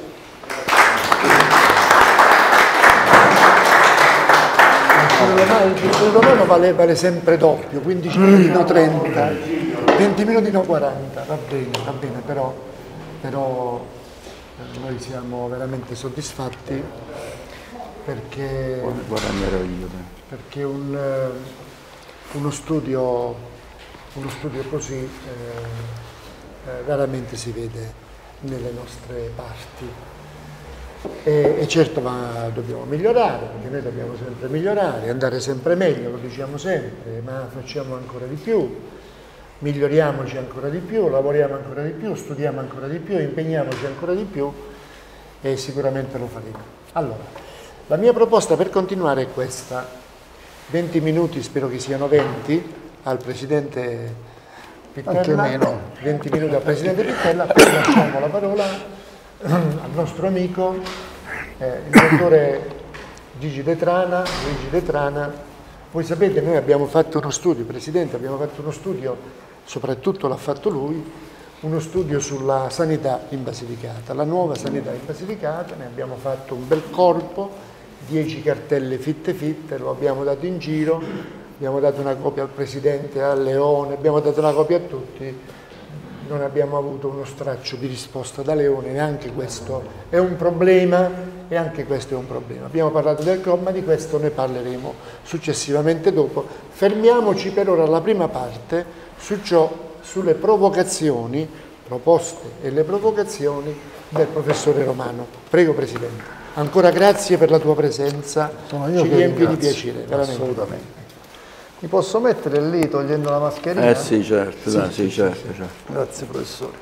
Il bicchiere romano vale, vale sempre doppio, quindici minuti no trenta, venti minuti no quaranta, va bene, va bene, però, però noi siamo veramente soddisfatti perché, guadagnerò io. perché un, uno studio... Uno studio così eh, eh, raramente si vede nelle nostre parti e, e certo ma dobbiamo migliorare, perché noi dobbiamo sempre migliorare, andare sempre meglio, lo diciamo sempre, ma facciamo ancora di più, miglioriamoci ancora di più, lavoriamo ancora di più, studiamo ancora di più, impegniamoci ancora di più e sicuramente lo faremo. Allora, la mia proposta per continuare è questa, venti minuti, spero che siano venti, al Presidente Pittella, anche meno. venti minuti al Presidente Pittella, poi lasciamo la parola al nostro amico, eh, il dottore Gigi De Trana, Luigi De Trana. Voi sapete, noi abbiamo fatto uno studio, Presidente, abbiamo fatto uno studio, soprattutto l'ha fatto lui, uno studio sulla sanità in Basilicata, la nuova sanità in Basilicata, ne abbiamo fatto un bel corpo, dieci cartelle fitte fitte, lo abbiamo dato in giro, abbiamo dato una copia al Presidente, a Leone, abbiamo dato una copia a tutti, non abbiamo avuto uno straccio di risposta da Leone, neanche questo è un problema e anche questo è un problema. Abbiamo parlato del C O M, ma di questo ne parleremo successivamente dopo. Fermiamoci per ora alla prima parte su ciò, sulle provocazioni, proposte e le provocazioni del professore Romano. Prego Presidente. Ancora grazie per la tua presenza, Sono io ci che riempie di ringrazio, piacere, veramente. assolutamente. Mi posso mettere lì togliendo la mascherina? Eh sì, certo, sì, dai, sì, sì, sì, certo, sì. certo. Grazie professore.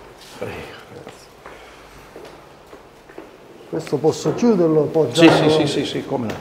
Questo posso chiuderlo? Sì, sì, sì, sì, sì, come no.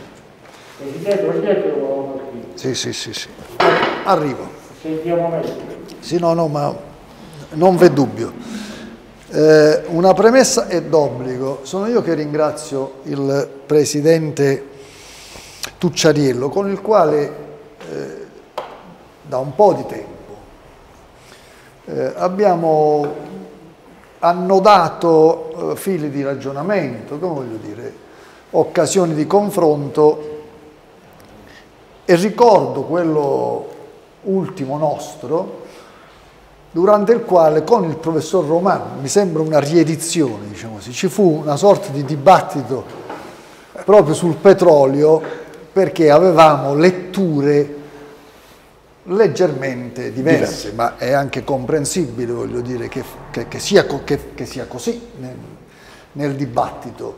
Sì, sì, sì, sì. Arrivo. Sì, no, no, ma non v'è dubbio. Eh, una premessa è d'obbligo. Sono io che ringrazio il Presidente Tucciariello, con il quale eh, da un po' di tempo eh, abbiamo annodato eh, fili di ragionamento, come voglio dire, occasioni di confronto, e ricordo quello ultimo nostro, durante il quale con il professor Romano, mi sembra una riedizione, diciamo così, ci fu una sorta di dibattito proprio sul petrolio, perché avevamo letture leggermente diverse, diverse. Ma è anche comprensibile, voglio dire, che, che, che, sia, che, che sia così nel, nel dibattito.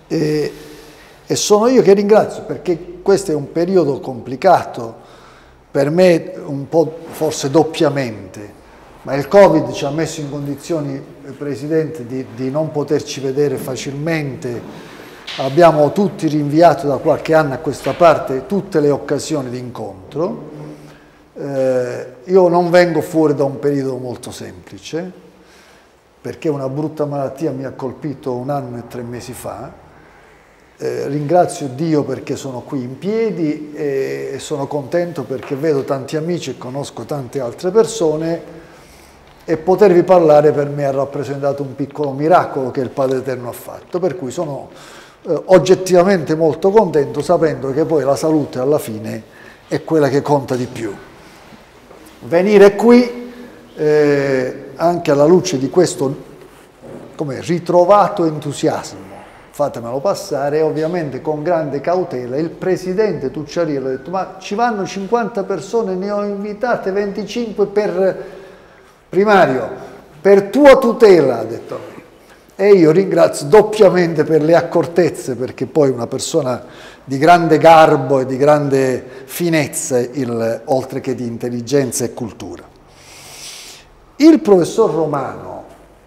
E, e sono io che ringrazio, perché questo è un periodo complicato per me un po' forse doppiamente, ma il Covid ci ha messo in condizioni, Presidente, di, di non poterci vedere facilmente. Abbiamo tutti rinviato da qualche anno a questa parte tutte le occasioni di incontro. Eh, io non vengo fuori da un periodo molto semplice, perché una brutta malattia mi ha colpito un anno e tre mesi fa. Eh, ringrazio Dio perché sono qui in piedi e sono contento perché vedo tanti amici e conosco tante altre persone, e potervi parlare per me ha rappresentato un piccolo miracolo che il Padre Eterno ha fatto, per cui sono eh, oggettivamente molto contento, sapendo che poi la salute alla fine è quella che conta di più. Venire qui eh, anche alla luce di questo come ritrovato entusiasmo, fatemelo passare, ovviamente con grande cautela. Il presidente Tucciariello ha detto: ma ci vanno cinquanta persone, ne ho invitate venticinque per primario, per tua tutela, ha detto. E io ringrazio doppiamente per le accortezze, perché poi una persona di grande garbo e di grande finezza, il, oltre che di intelligenza e cultura. Il professor Romano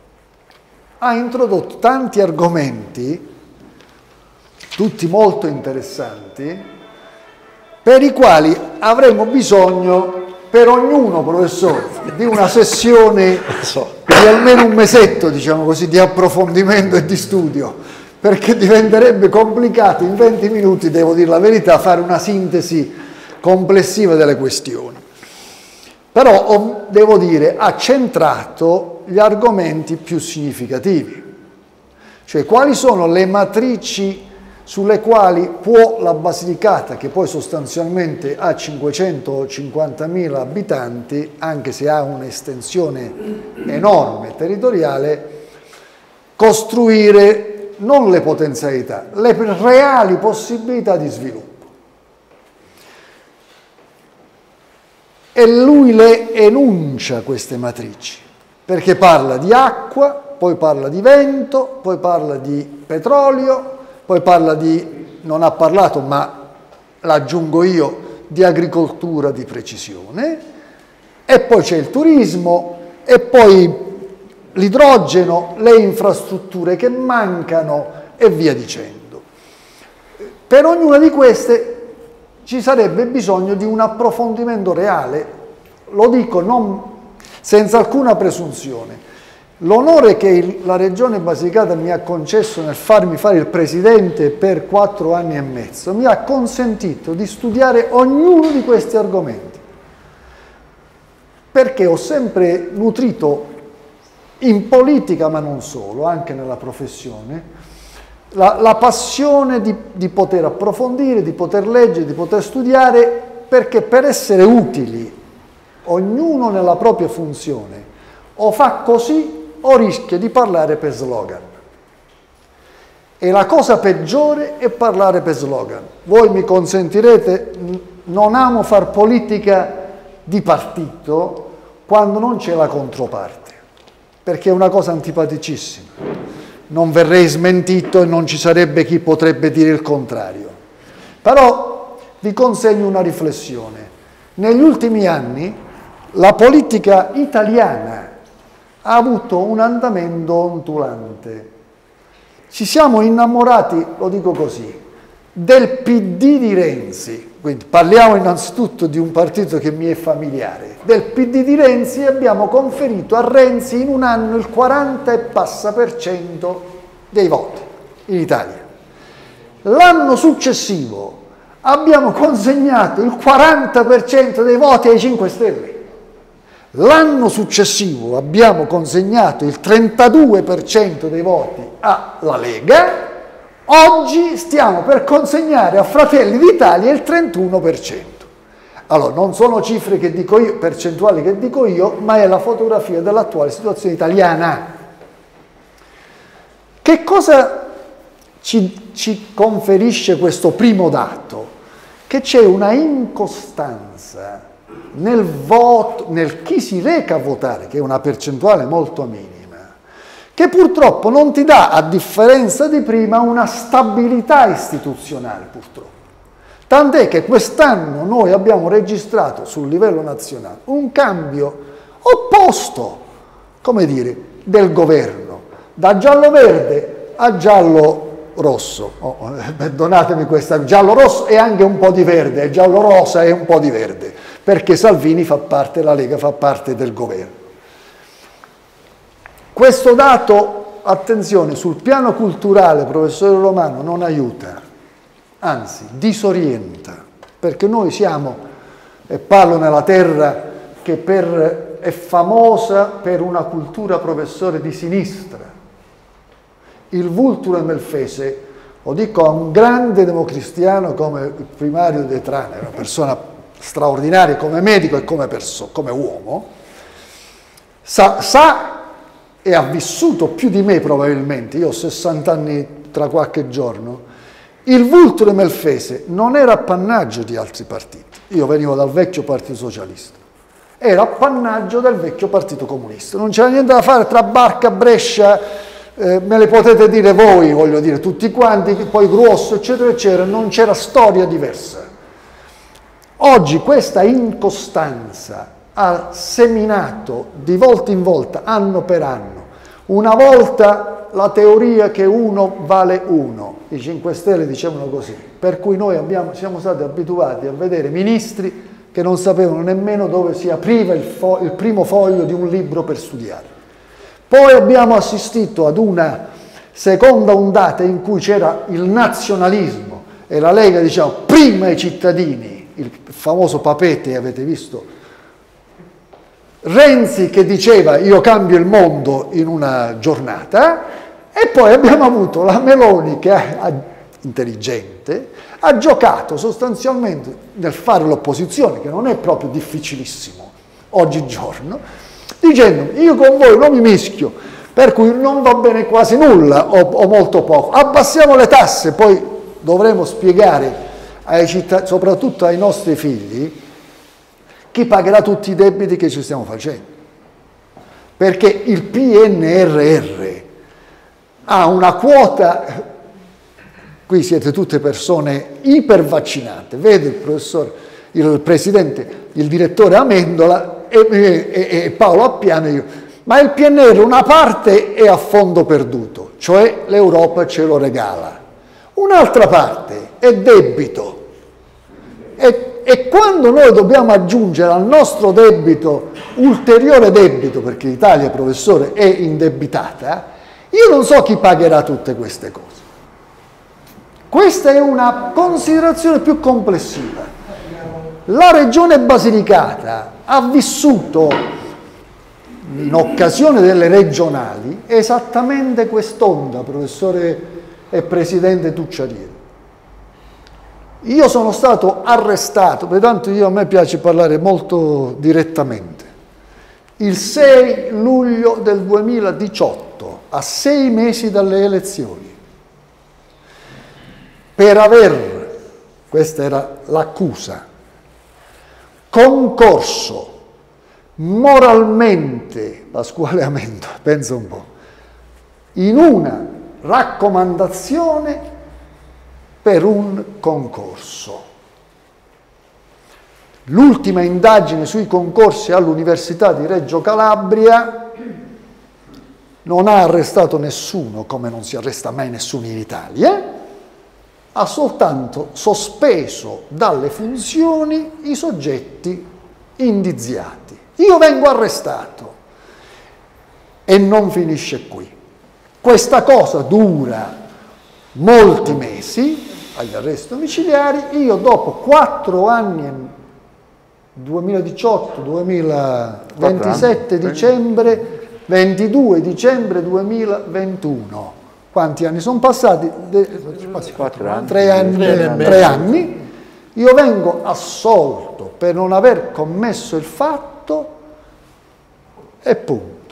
ha introdotto tanti argomenti, tutti molto interessanti, per i quali avremo bisogno, per ognuno, professore, di una sessione di almeno un mesetto, diciamo così, di approfondimento e di studio, perché diventerebbe complicato in venti minuti, devo dire la verità, fare una sintesi complessiva delle questioni. Però, devo dire, ha centrato gli argomenti più significativi, cioè quali sono le matrici sulle quali può la Basilicata, che poi sostanzialmente ha cinquecentocinquantamila abitanti, anche se ha un'estensione enorme territoriale, costruire non le potenzialità, le reali possibilità di sviluppo. E lui le enuncia queste matrici, perché parla di acqua, poi parla di vento, poi parla di petrolio, poi parla di, non ha parlato ma l'aggiungo io, di agricoltura di precisione, e poi c'è il turismo, e poi l'idrogeno, le infrastrutture che mancano e via dicendo. Per ognuna di queste ci sarebbe bisogno di un approfondimento reale, lo dico non, senza alcuna presunzione. L'onore che il, la Regione Basilicata mi ha concesso nel farmi fare il Presidente per quattro anni e mezzo mi ha consentito di studiare ognuno di questi argomenti, perché ho sempre nutrito in politica, ma non solo, anche nella professione, la, la passione di, di poter approfondire, di poter leggere, di poter studiare, perché per essere utili, ognuno nella propria funzione, o fa così o rischia di parlare per slogan. E la cosa peggiore è parlare per slogan. Voi mi consentirete, non amo far politica di partito quando non c'è la controparte, perché è una cosa antipaticissima. Non verrei smentito e non ci sarebbe chi potrebbe dire il contrario. Però vi consegno una riflessione. Negli ultimi anni la politica italiana ha avuto un andamento ondulante. Ci siamo innamorati, lo dico così, del P D di Renzi, quindi parliamo innanzitutto di un partito che mi è familiare, del P D di Renzi, e abbiamo conferito a Renzi in un anno il quaranta e passa per cento dei voti in Italia. L'anno successivo abbiamo consegnato il quaranta per cento dei voti ai cinque Stelle. L'anno successivo abbiamo consegnato il trentadue per cento dei voti alla Lega, oggi stiamo per consegnare a Fratelli d'Italia il trentuno per cento. Allora, non sono cifre che dico io, percentuali che dico io, ma è la fotografia dell'attuale situazione italiana. Che cosa ci, ci conferisce questo primo dato? Che c'è una incostanza nel voto, nel chi si reca a votare, che è una percentuale molto minima, che purtroppo non ti dà, a differenza di prima, una stabilità istituzionale, purtroppo. Tant'è che quest'anno noi abbiamo registrato sul livello nazionale un cambio opposto, come dire, del governo, da giallo-verde a giallo-rosso. Oh, perdonatemi questa, giallo-rosso e anche un po' di verde, e giallo-rosa e un po' di verde, perché Salvini fa parte, la Lega fa parte del governo. Questo dato, attenzione, sul piano culturale, professore Romano, non aiuta, anzi disorienta, perché noi siamo, e parlo nella terra che per, è famosa per una cultura, professore, di sinistra. Il Vulture Melfese, lo dico a un grande democristiano come il primario De Trane, una persona straordinaria come medico e come, come uomo, sa, sa e ha vissuto più di me probabilmente, io ho sessanta anni tra qualche giorno, il Vulture Melfese non era appannaggio di altri partiti, io venivo dal vecchio Partito Socialista, era appannaggio del vecchio Partito Comunista, non c'era niente da fare tra Barca, Brescia, eh, me le potete dire voi, voglio dire, tutti quanti, poi Gruosso, eccetera, eccetera, non c'era storia diversa. Oggi questa incostanza ha seminato di volta in volta, anno per anno, una volta la teoria che uno vale uno, i cinque Stelle dicevano così, per cui noi abbiamo, siamo stati abituati a vedere ministri che non sapevano nemmeno dove si apriva il, fo il primo foglio di un libro per studiare. Poi abbiamo assistito ad una seconda ondata in cui c'era il nazionalismo e la Lega diceva prima i cittadini, il famoso Papete, avete visto? Renzi che diceva io cambio il mondo in una giornata, e poi abbiamo avuto la Meloni che è intelligente, ha giocato sostanzialmente nel fare l'opposizione, che non è proprio difficilissimo oggigiorno, dicendo io con voi non mi mischio, per cui non va bene quasi nulla o, o molto poco, abbassiamo le tasse, poi dovremo spiegare ai cittadini, soprattutto ai nostri figli, chi pagherà tutti i debiti che ci stiamo facendo, perché il P N R R ha una quota, qui siete tutte persone ipervaccinate, vede il professore, il presidente, il direttore Amendola e, e, e Paolo Appiano e io, ma il P N R R una parte è a fondo perduto, cioè l'Europa ce lo regala, un'altra parte è debito, e E quando noi dobbiamo aggiungere al nostro debito ulteriore debito, perché l'Italia, professore, è indebitata, io non so chi pagherà tutte queste cose. Questa è una considerazione più complessiva. La Regione Basilicata ha vissuto, in occasione delle regionali, esattamente quest'onda, professore e presidente Tucciarieri. Io sono stato arrestato, pertanto io, a me piace parlare molto direttamente, il sei luglio del duemiladiciotto, a sei mesi dalle elezioni, per aver, questa era l'accusa, concorso moralmente, Pasquale Amendola, pensa un po', in una raccomandazione per un concorso. L'ultima indagine sui concorsi all'Università di Reggio Calabria non ha arrestato nessuno, come non si arresta mai nessuno in Italia, ha soltanto sospeso dalle funzioni i soggetti indiziati. Io vengo arrestato e non finisce qui. Questa cosa dura molti mesi, agli arresti domiciliari. Io dopo quattro anni, duemiladiciotto, duemilaventisette dicembre, ventidue dicembre duemilaventuno, quanti anni sono passati? Quattro anni. Tre anni, tre anni. Io vengo assolto per non aver commesso il fatto e punto.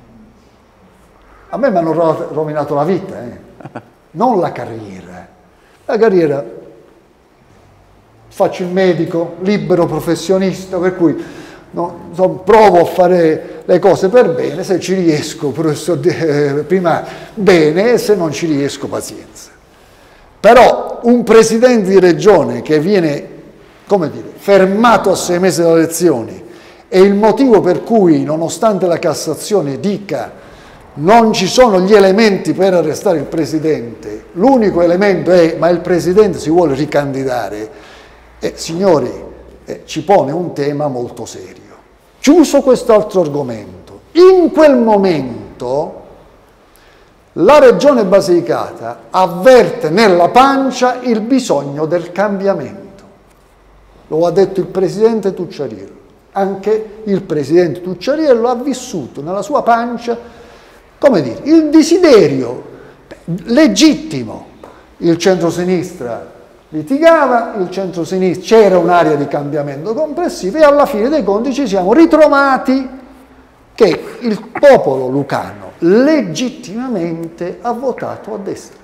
A me mi hanno rovinato la vita, eh. Non la carriera. La carriera, faccio il medico, libero professionista, per cui no, insomma, provo a fare le cose per bene, se ci riesco, professor, eh, prima bene, e se non ci riesco, pazienza. Però un presidente di regione che viene, come dire, fermato a sei mesi dalle elezioni e il motivo per cui, nonostante la Cassazione dica non ci sono gli elementi per arrestare il presidente, l'unico elemento è ma il presidente si vuole ricandidare, eh, signori, eh, ci pone un tema molto serio. Chiuso quest'altro argomento, in quel momento la Regione Basilicata avverte nella pancia il bisogno del cambiamento. Lo ha detto il presidente Tucciariello. Anche il presidente Tucciariello ha vissuto nella sua pancia, come dire, il desiderio legittimo. Il centrosinistra litigava, il centrosinistra, c'era un'area di cambiamento complessivo e alla fine dei conti ci siamo ritrovati che il popolo lucano legittimamente ha votato a destra.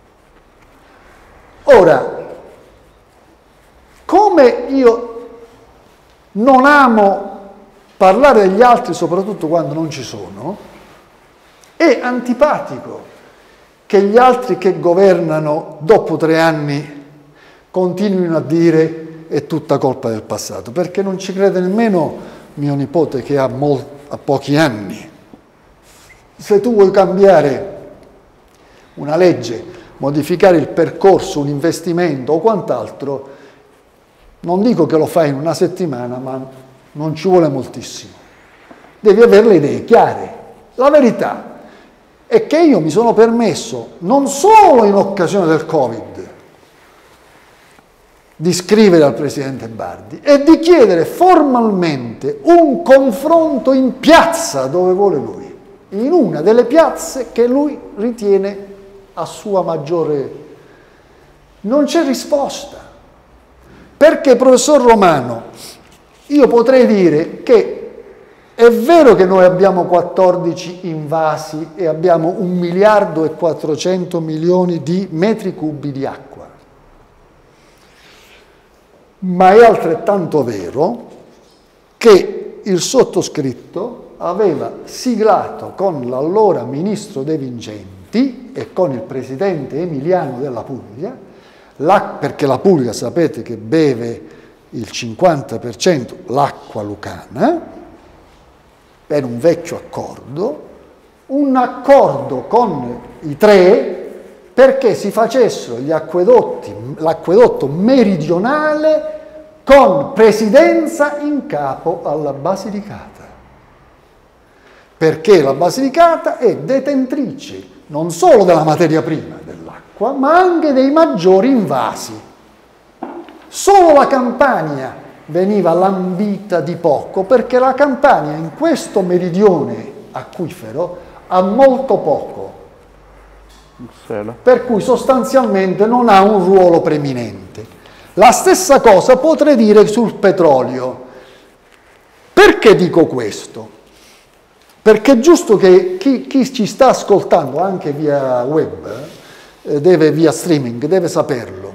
Ora, come io non amo parlare degli altri, soprattutto quando non ci sono, è antipatico che gli altri che governano dopo tre anni continuino a dire è tutta colpa del passato, perché non ci crede nemmeno mio nipote che ha, ha pochi anni. Se tu vuoi cambiare una legge, modificare il percorso, un investimento o quant'altro, non dico che lo fai in una settimana, ma non ci vuole moltissimo. Devi avere le idee chiare. La verità è che io mi sono permesso, non solo in occasione del Covid, di scrivere al Presidente Bardi e di chiedere formalmente un confronto in piazza dove vuole lui, in una delle piazze che lui ritiene a sua maggiore... Non c'è risposta. Perché, professor Romano, io potrei dire che è vero che noi abbiamo quattordici invasi e abbiamo un miliardo e quattrocento milioni di metri cubi di acqua, ma è altrettanto vero che il sottoscritto aveva siglato con l'allora ministro De Vincenti e con il presidente Emiliano della Puglia, la, perché la Puglia sapete che beve il cinquanta per cento l'acqua lucana, per un vecchio accordo, un accordo con i tre perché si facessero gli acquedotti, l'acquedotto meridionale con presidenza in capo alla Basilicata. Perché la Basilicata è detentrice non solo della materia prima dell'acqua, ma anche dei maggiori invasi. Solo la Campania veniva lambita di poco, perché la Campania in questo meridione acquifero ha molto poco, per cui sostanzialmente non ha un ruolo preminente. La stessa cosa potrei dire sul petrolio. Perché dico questo? Perché è giusto che chi, chi ci sta ascoltando anche via web, eh, deve, via streaming, deve saperlo.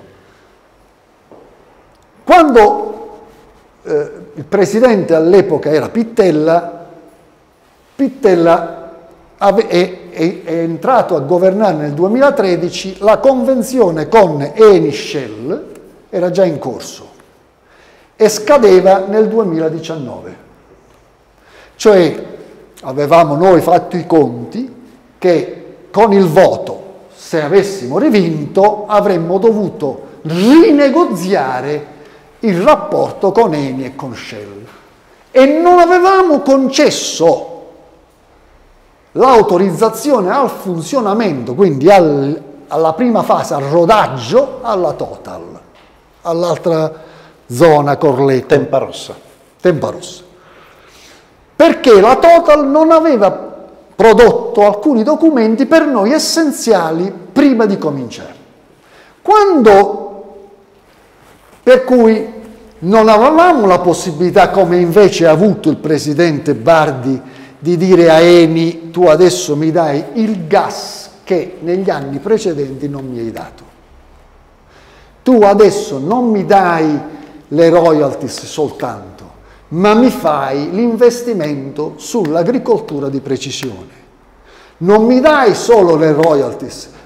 Quando eh, il presidente all'epoca era Pittella, Pittella ave, è, è, è entrato a governare nel duemilatredici, la convenzione con Eni Shell era già in corso e scadeva nel duemiladiciannove. Cioè avevamo noi fatto i conti che con il voto, se avessimo rivinto, avremmo dovuto rinegoziare il rapporto con Eni e con Shell e non avevamo concesso l'autorizzazione al funzionamento, quindi al, alla prima fase, al rodaggio, alla Total, all'altra zona Corleto. Tempa Rossa. Tempa Rossa. Perché la Total non aveva prodotto alcuni documenti per noi essenziali prima di cominciare. Quando, per cui non avevamo la possibilità, come invece ha avuto il presidente Bardi, di dire a Eni tu adesso mi dai il gas che negli anni precedenti non mi hai dato. Tu adesso non mi dai le royalties soltanto, ma mi fai l'investimento sull'agricoltura di precisione. Non mi dai solo le royalties,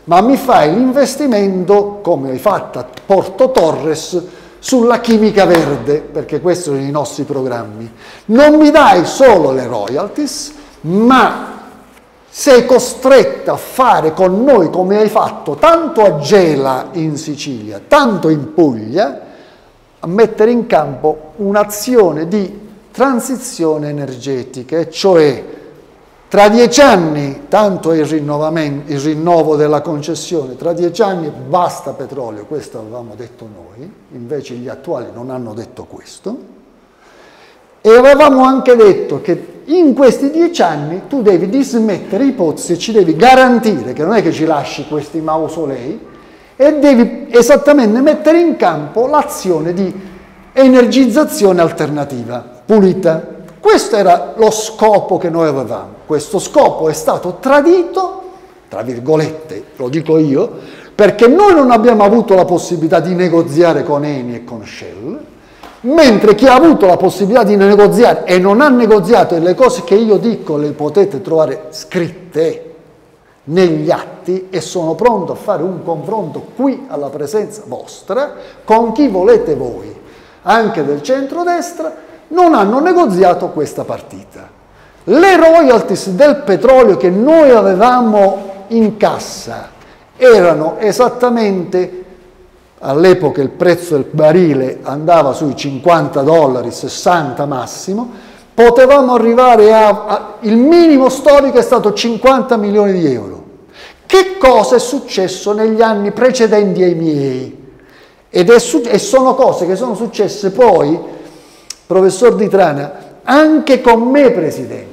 ma mi fai l'investimento, come hai fatto a Porto Torres, sulla chimica verde, perché questi sono i nostri programmi. Non mi dai solo le royalties, ma sei costretto a fare con noi, come hai fatto tanto a Gela in Sicilia, tanto in Puglia, a mettere in campo un'azione di transizione energetica, e cioè tra dieci anni, tanto è il, rinnovamento, il rinnovo della concessione, tra dieci anni basta petrolio, questo avevamo detto noi, invece gli attuali non hanno detto questo, e avevamo anche detto che in questi dieci anni tu devi dismettere i pozzi e ci devi garantire che non è che ci lasci questi mausolei, e devi esattamente mettere in campo l'azione di energizzazione alternativa, pulita. Questo era lo scopo che noi avevamo. Questo scopo è stato tradito, tra virgolette, lo dico io, perché noi non abbiamo avuto la possibilità di negoziare con Eni e con Shell, mentre chi ha avuto la possibilità di negoziare e non ha negoziato, e le cose che io dico le potete trovare scritte negli atti, e sono pronto a fare un confronto qui alla presenza vostra con chi volete voi, anche del centrodestra, non hanno negoziato questa partita. Le royalties del petrolio che noi avevamo in cassa erano esattamente, all'epoca il prezzo del barile andava sui cinquanta dollari, sessanta massimo, potevamo arrivare a, a il minimo storico è stato cinquanta milioni di euro. Che cosa è successo negli anni precedenti ai miei? Ed è su, e sono cose che sono successe poi, professor Di Trana, anche con me presidente.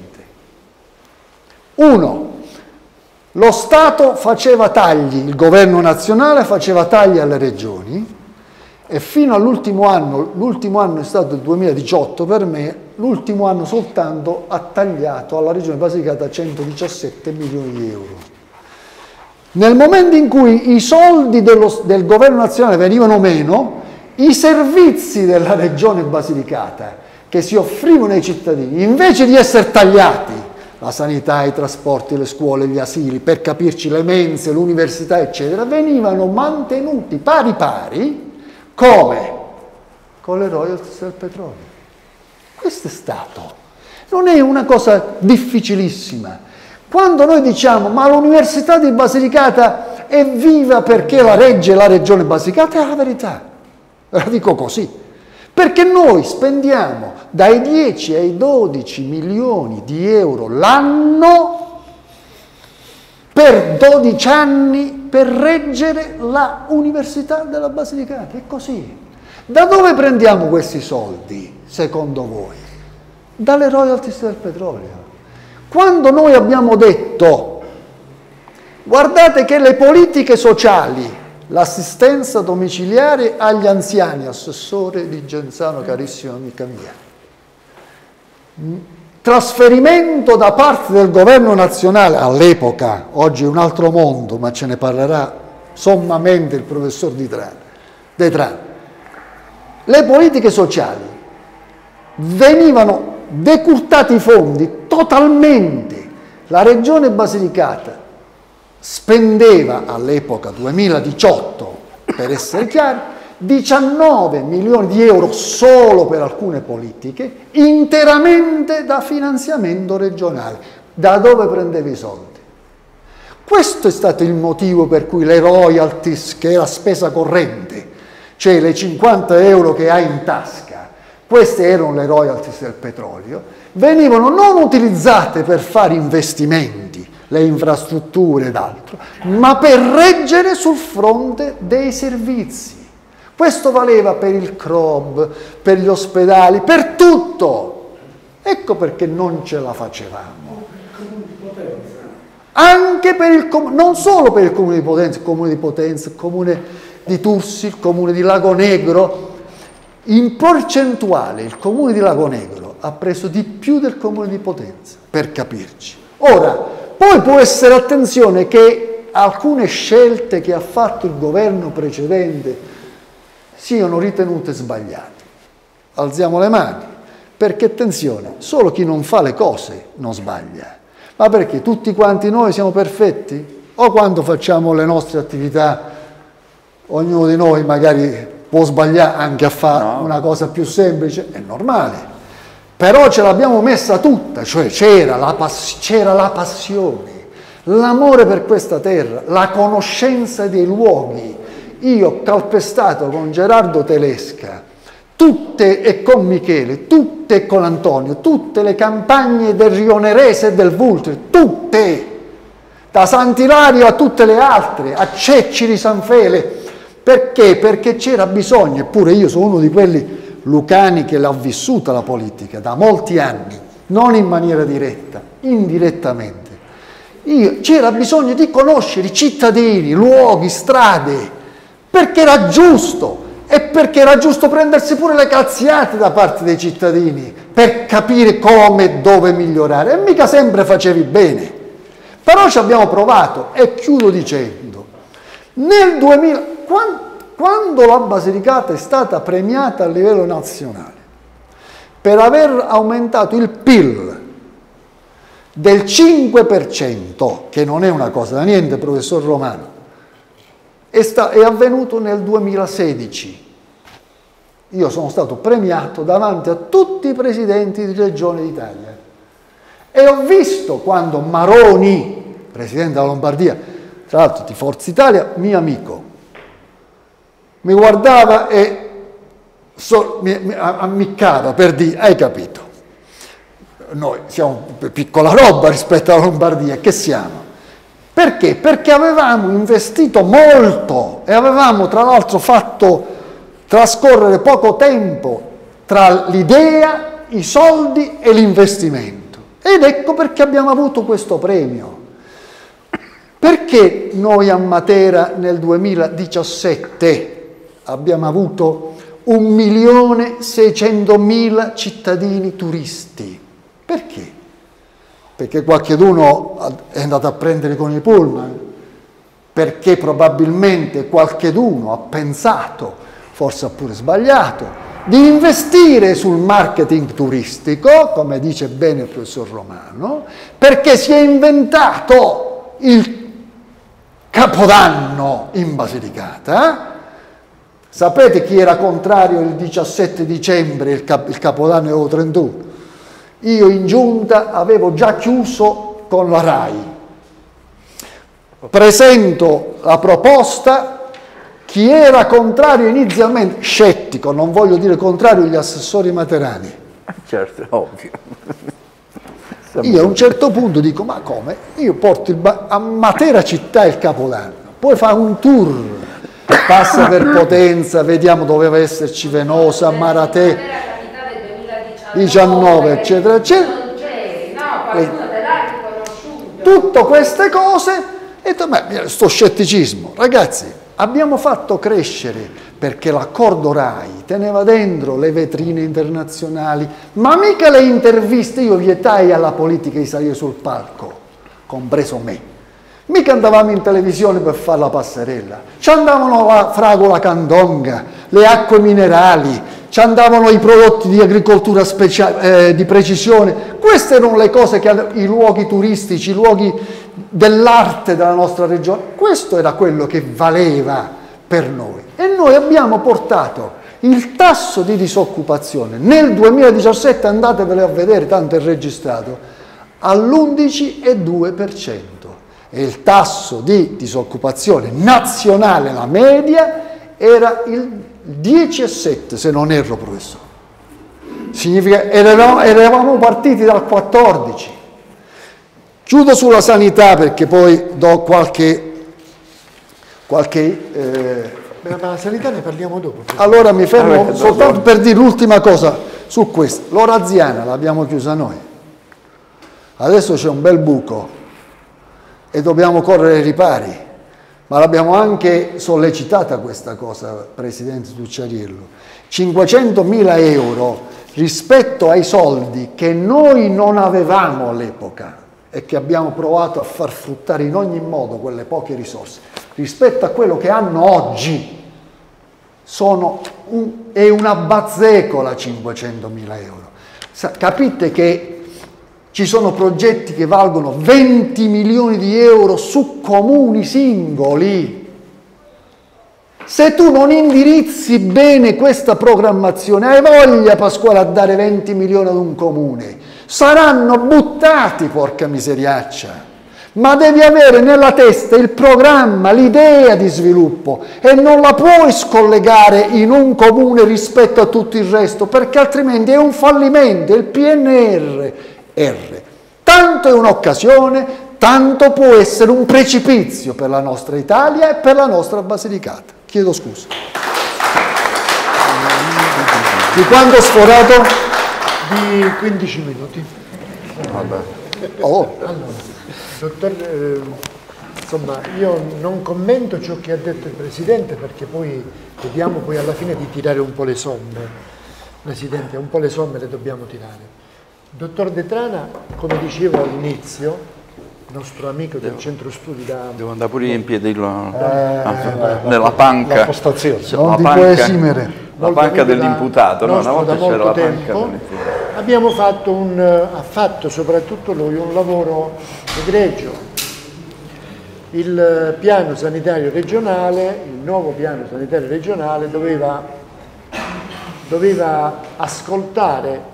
Uno, lo Stato faceva tagli, il governo nazionale faceva tagli alle regioni, e fino all'ultimo anno, l'ultimo anno è stato il duemiladiciotto per me, l'ultimo anno soltanto ha tagliato alla regione Basilicata centodiciassette milioni di euro. Nel momento in cui i soldi dello, del governo nazionale venivano meno, i servizi della regione Basilicata che si offrivano ai cittadini, invece di essere tagliati, la sanità, i trasporti, le scuole, gli asili, per capirci le mense, l'università, eccetera, venivano mantenuti pari pari, come? Con le royalties del petrolio. Questo è stato. Non è una cosa difficilissima. Quando noi diciamo, ma l'Università di Basilicata è viva perché la regge la regione Basilicata, è la verità. La dico così. Perché noi spendiamo dai dieci ai dodici milioni di euro l'anno per dodici anni per reggere la Università della Basilicata. È così. Da dove prendiamo questi soldi, secondo voi? Dalle royalties del petrolio. Quando noi abbiamo detto, guardate che le politiche sociali, l'assistenza domiciliare agli anziani, assessore Di Genzano, carissima amica mia, trasferimento da parte del governo nazionale, all'epoca, oggi è un altro mondo, ma ce ne parlerà sommamente il professor Di Trana, le politiche sociali venivano decurtati i fondi totalmente. La regione Basilicata spendeva all'epoca duemiladiciotto, per essere chiari, diciannove milioni di euro solo per alcune politiche, interamente da finanziamento regionale. Da dove prendeva i soldi? Questo è stato il motivo per cui le royalties, che è la spesa corrente, cioè le cinquanta euro che hai in tasca, queste erano le royalties del petrolio, venivano non utilizzate per fare investimenti, le infrastrutture ed altro, ma per reggere sul fronte dei servizi. Questo valeva per il C R O B, per gli ospedali, per tutto. Ecco perché non ce la facevamo. Anche per il comune, non solo per il comune di Potenza, il comune di Potenza, il comune di Tursi, il comune di Lago Negro. In percentuale il comune di Lago Negro ha preso di più del comune di Potenza, per capirci. Ora, poi può essere, attenzione, che alcune scelte che ha fatto il governo precedente siano ritenute sbagliate. Alziamo le mani, perché attenzione, solo chi non fa le cose non sbaglia. Ma perché tutti quanti noi siamo perfetti? o quando facciamo le nostre attività, ognuno di noi magari può sbagliare anche a fare no. una cosa più semplice, è normale. Però ce l'abbiamo messa tutta, cioè c'era la, pass- c'era la passione, l'amore per questa terra, la conoscenza dei luoghi. Io ho calpestato con Gerardo Telesca, tutte e con Michele, tutte e con Antonio, tutte le campagne del Rionerese e del Vulture, tutte, da Sant'Ilario a tutte le altre, a Cecci di San Fele. Perché? Perché c'era bisogno, eppure io sono uno di quelli lucani che l'ha vissuta la politica da molti anni, non in maniera diretta, indirettamente. Io, c'era bisogno di conoscere i cittadini, luoghi, strade, perché era giusto, e perché era giusto prendersi pure le calziate da parte dei cittadini per capire come e dove migliorare, e mica sempre facevi bene. Però ci abbiamo provato, e chiudo dicendo, nel duemila, quando, quando la Basilicata è stata premiata a livello nazionale per aver aumentato il P I L del cinque per cento, che non è una cosa da niente, professor Romano, è, sta, è avvenuto nel duemilasedici. Io sono stato premiato davanti a tutti i presidenti di regione d'Italia e ho visto quando Maroni, presidente della Lombardia, tra l'altro di Forza Italia, mio amico, mi guardava e so, mi, mi ammiccava per dire, hai capito, noi siamo piccola roba rispetto alla Lombardia, che siamo? Perché? Perché avevamo investito molto e avevamo tra l'altro fatto trascorrere poco tempo tra l'idea, i soldi e l'investimento. Ed ecco perché abbiamo avuto questo premio. Perché noi a Matera nel duemiladiciassette abbiamo avuto un milione seicentomila cittadini turisti? Perché? Perché qualcheduno è andato a prendere con i pullman, perché probabilmente qualcheduno ha pensato, forse ha pure sbagliato, di investire sul marketing turistico, come dice bene il professor Romano, perché si è inventato il Capodanno in Basilicata. Sapete chi era contrario il diciassette dicembre, il, cap- il Capodanno avevo trentuno? Io in giunta avevo già chiuso con la RAI. Presento la proposta, chi era contrario inizialmente, scettico, non voglio dire contrario, gli assessori materani. Certo, ovvio. Io a un certo punto dico, ma come? Io porto il ba- a Matera città il Capodanno, poi fa un tour, passa per Potenza, vediamo, doveva esserci Venosa, Maratè, diciannove, eccetera, eccetera. Tutte queste cose, e beh, sto scetticismo. Ragazzi, abbiamo fatto crescere perché l'accordo RAI teneva dentro le vetrine internazionali, ma mica le interviste. Io vietai alla politica di salire sul palco, compreso me. Mica andavamo in televisione per fare la passerella, ci andavano la fragola candonga, le acque minerali, ci andavano i prodotti di agricoltura speciale, eh, di precisione. Queste erano le cose che hanno, i luoghi turistici, i luoghi dell'arte della nostra regione. Questo era quello che valeva per noi. E noi abbiamo portato il tasso di disoccupazione nel duemiladiciassette, andatevelo a vedere, tanto è registrato, all'undici virgola due per cento. E il tasso di disoccupazione nazionale, la media, era il dieci virgola sette, se non erro, professore. Significa eravamo, eravamo partiti dal quattordici. Chiudo sulla sanità perché poi do qualche... qualche eh... Ma la sanità ne parliamo dopo. Allora mi fermo ah, soltanto per dire l'ultima cosa su questo. L'Oraziana l'abbiamo chiusa noi. Adesso c'è un bel buco e dobbiamo correre ai ripari, ma l'abbiamo anche sollecitata questa cosa, Presidente Tucciariello. cinquecentomila euro rispetto ai soldi che noi non avevamo all'epoca e che abbiamo provato a far fruttare in ogni modo quelle poche risorse, rispetto a quello che hanno oggi, sono un, è una bazzecola cinquecentomila euro. Sa, capite che Ci sono progetti che valgono venti milioni di euro su comuni singoli. Se tu non indirizzi bene questa programmazione, hai voglia, Pasquale, a dare venti milioni ad un comune? Saranno buttati, porca miseriaccia. Ma devi avere nella testa il programma, l'idea di sviluppo e non la puoi scollegare in un comune rispetto a tutto il resto, perché altrimenti è un fallimento, è il P N R R. Tanto è un'occasione, tanto può essere un precipizio per la nostra Italia e per la nostra Basilicata. Chiedo scusa. Di quanto ho sforato? Di quindici minuti. Vabbè. Oh. Allora, dottor, eh, insomma, io non commento ciò che ha detto il Presidente perché poi vediamo poi alla fine di tirare un po' le somme. Presidente, un po' le somme le dobbiamo tirare. Dottor De Trana, come dicevo all'inizio, nostro amico del centro studi da... Devo andare pure io in piedi là, Eh, nella panca. La postazione. Sì, Non la ti panca- puoi esimere. La panca dell'imputato, no? Una nostro volta da c'era molto la panca tempo. dell'imputato. Abbiamo fatto un, ha fatto soprattutto lui un lavoro egregio. Il piano sanitario regionale, il nuovo piano sanitario regionale doveva, doveva ascoltare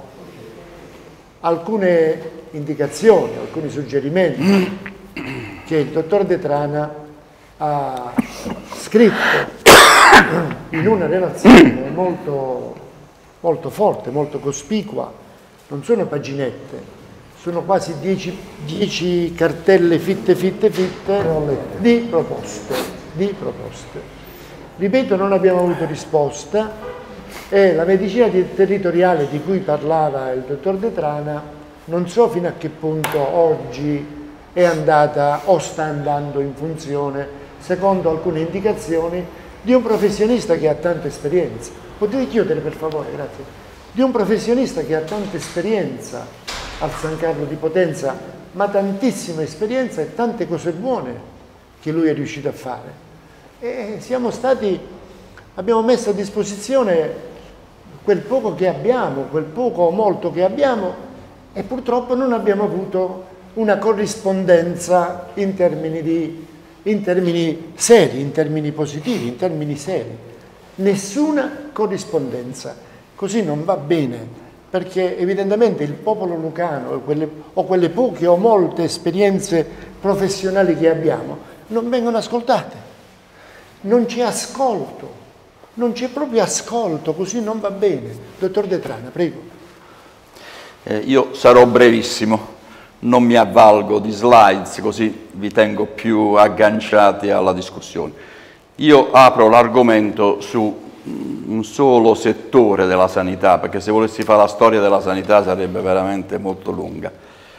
alcune indicazioni, alcuni suggerimenti che il dottor De Trana ha scritto in una relazione molto, molto forte, molto cospicua. Non sono paginette, sono quasi dieci, dieci cartelle fitte, fitte, fitte di proposte, di proposte. Ripeto, non abbiamo avuto risposta e la medicina territoriale di cui parlava il dottor De Trana non so fino a che punto oggi è andata o sta andando in funzione secondo alcune indicazioni di un professionista che ha tanta esperienza. Potete chiudere per favore, grazie. Di un professionista che ha tanta esperienza al San Carlo di Potenza, ma tantissima esperienza e tante cose buone che lui è riuscito a fare. E siamo stati, abbiamo messo a disposizione quel poco che abbiamo, quel poco o molto che abbiamo e purtroppo non abbiamo avuto una corrispondenza in termini, di, in termini seri, in termini positivi, in termini seri. Nessuna corrispondenza. Così non va bene, perché evidentemente il popolo lucano o quelle, o quelle poche o molte esperienze professionali che abbiamo non vengono ascoltate. Non c'è ascolto. Non c'è proprio ascolto, così non va bene. Dottor De Trana, prego. Eh, io sarò brevissimo, non mi avvalgo di slides, così vi tengo più agganciati alla discussione. Io apro l'argomento su un solo settore della sanità, perché se volessi fare la storia della sanità sarebbe veramente molto lunga.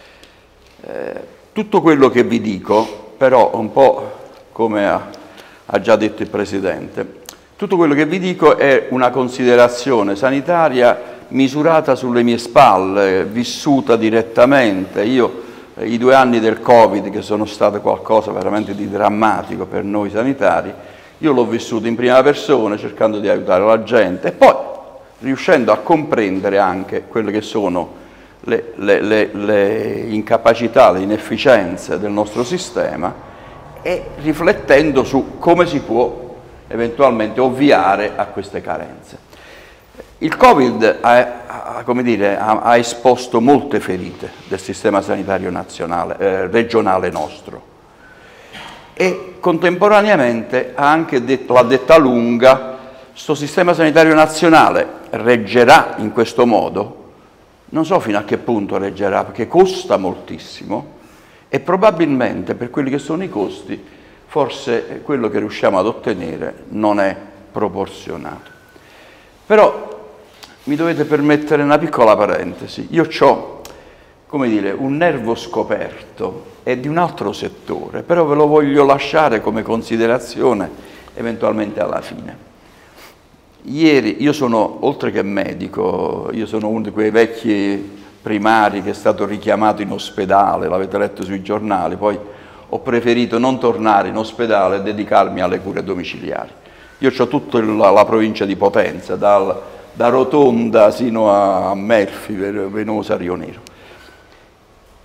Eh, tutto quello che vi dico, però un po' come ha, ha già detto il Presidente, tutto quello che vi dico è una considerazione sanitaria misurata sulle mie spalle, vissuta direttamente. Io, eh, i due anni del Covid, che sono state qualcosa veramente di drammatico per noi sanitari, io l'ho vissuto in prima persona, cercando di aiutare la gente e poi riuscendo a comprendere anche quelle che sono le, le, le, le incapacità, le inefficienze del nostro sistema e riflettendo su come si può eventualmente ovviare a queste carenze. Il Covid ha, ha, come dire, ha, ha esposto molte ferite del sistema sanitario nazionale, eh, regionale nostro e contemporaneamente ha anche detto, l'ha detta lunga, questo sistema sanitario nazionale reggerà in questo modo? Non so fino a che punto reggerà, perché costa moltissimo e probabilmente per quelli che sono i costi forse quello che riusciamo ad ottenere non è proporzionato. Però mi dovete permettere una piccola parentesi. Io ho, come dire, un nervo scoperto, è di un altro settore, però ve lo voglio lasciare come considerazione eventualmente alla fine. Ieri, io sono, oltre che medico, io sono uno di quei vecchi primari che è stato richiamato in ospedale, l'avete letto sui giornali, poi ho preferito non tornare in ospedale e dedicarmi alle cure domiciliari. Io ho tutta la, la provincia di Potenza, dal, da Rotonda sino a, a Melfi, Venosa, Rio Nero.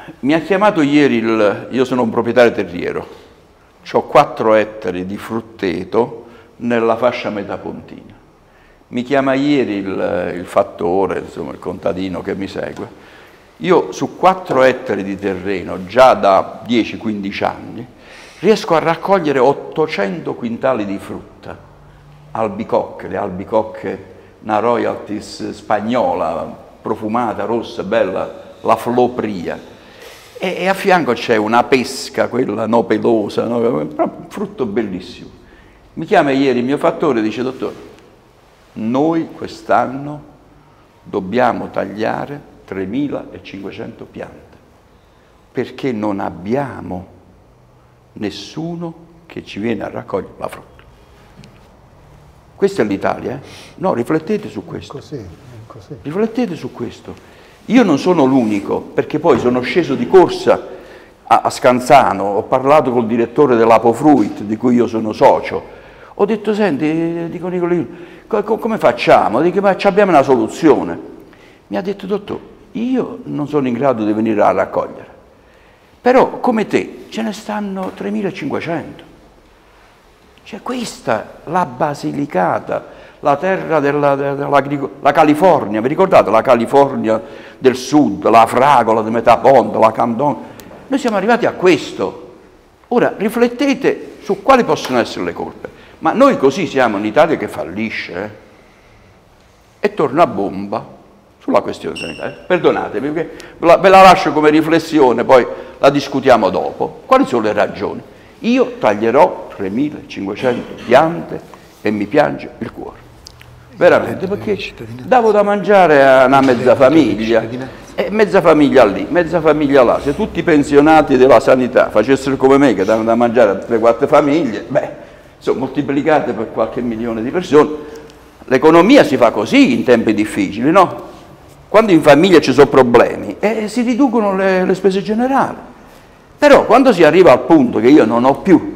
mi ha chiamato ieri, il, io sono un proprietario terriero, ho quattro ettari di frutteto nella fascia metapontina. Mi chiama ieri il, il fattore, insomma il contadino che mi segue. Io su quattro ettari di terreno, già da dieci quindici anni, riesco a raccogliere ottocento quintali di frutta, albicocche, le albicocche, una royalties spagnola, profumata, rossa, bella, la Flopria. E, e a fianco c'è una pesca, quella no pelosa, no? Però un frutto bellissimo. Mi chiama ieri il mio fattore e dice: dottore, noi quest'anno dobbiamo tagliare tremilacinquecento piante perché non abbiamo nessuno che ci viene a raccogliere la frutta. Questa è l'Italia, eh? No, riflettete su questo. Così, così. Riflettete su questo. Io non sono l'unico, perché poi sono sceso di corsa a, a Scanzano, ho parlato col direttore dell'Apofruit, di cui io sono socio. Ho detto: senti, dico Nicolino, co come facciamo? Dico: ma abbiamo una soluzione. Mi ha detto: dottore, io non sono in grado di venire a raccogliere, però come te ce ne stanno tremilacinquecento. Cioè questa, la Basilicata, la terra della, della la California, vi ricordate la California del sud, la fragola di Metaponto, la Candon? Noi siamo arrivati a questo. Ora riflettete su quali possono essere le colpe. Ma noi così siamo in Italia che fallisce, eh? E torno a bomba sulla questione sanitaria. Perdonatemi, perché ve la, ve la lascio come riflessione, poi la discutiamo dopo. Quali sono le ragioni? Io taglierò tremilacinquecento piante e mi piange il cuore. Veramente, perché davo da mangiare a una mezza famiglia, e mezza famiglia lì, mezza famiglia là. Se tutti i pensionati della sanità facessero come me, che danno da mangiare a tre quattro famiglie, beh, sono moltiplicate per qualche milione di persone. L'economia si fa così in tempi difficili, no? Quando in famiglia ci sono problemi, eh, si riducono le, le spese generali. Però quando si arriva al punto che io non ho più,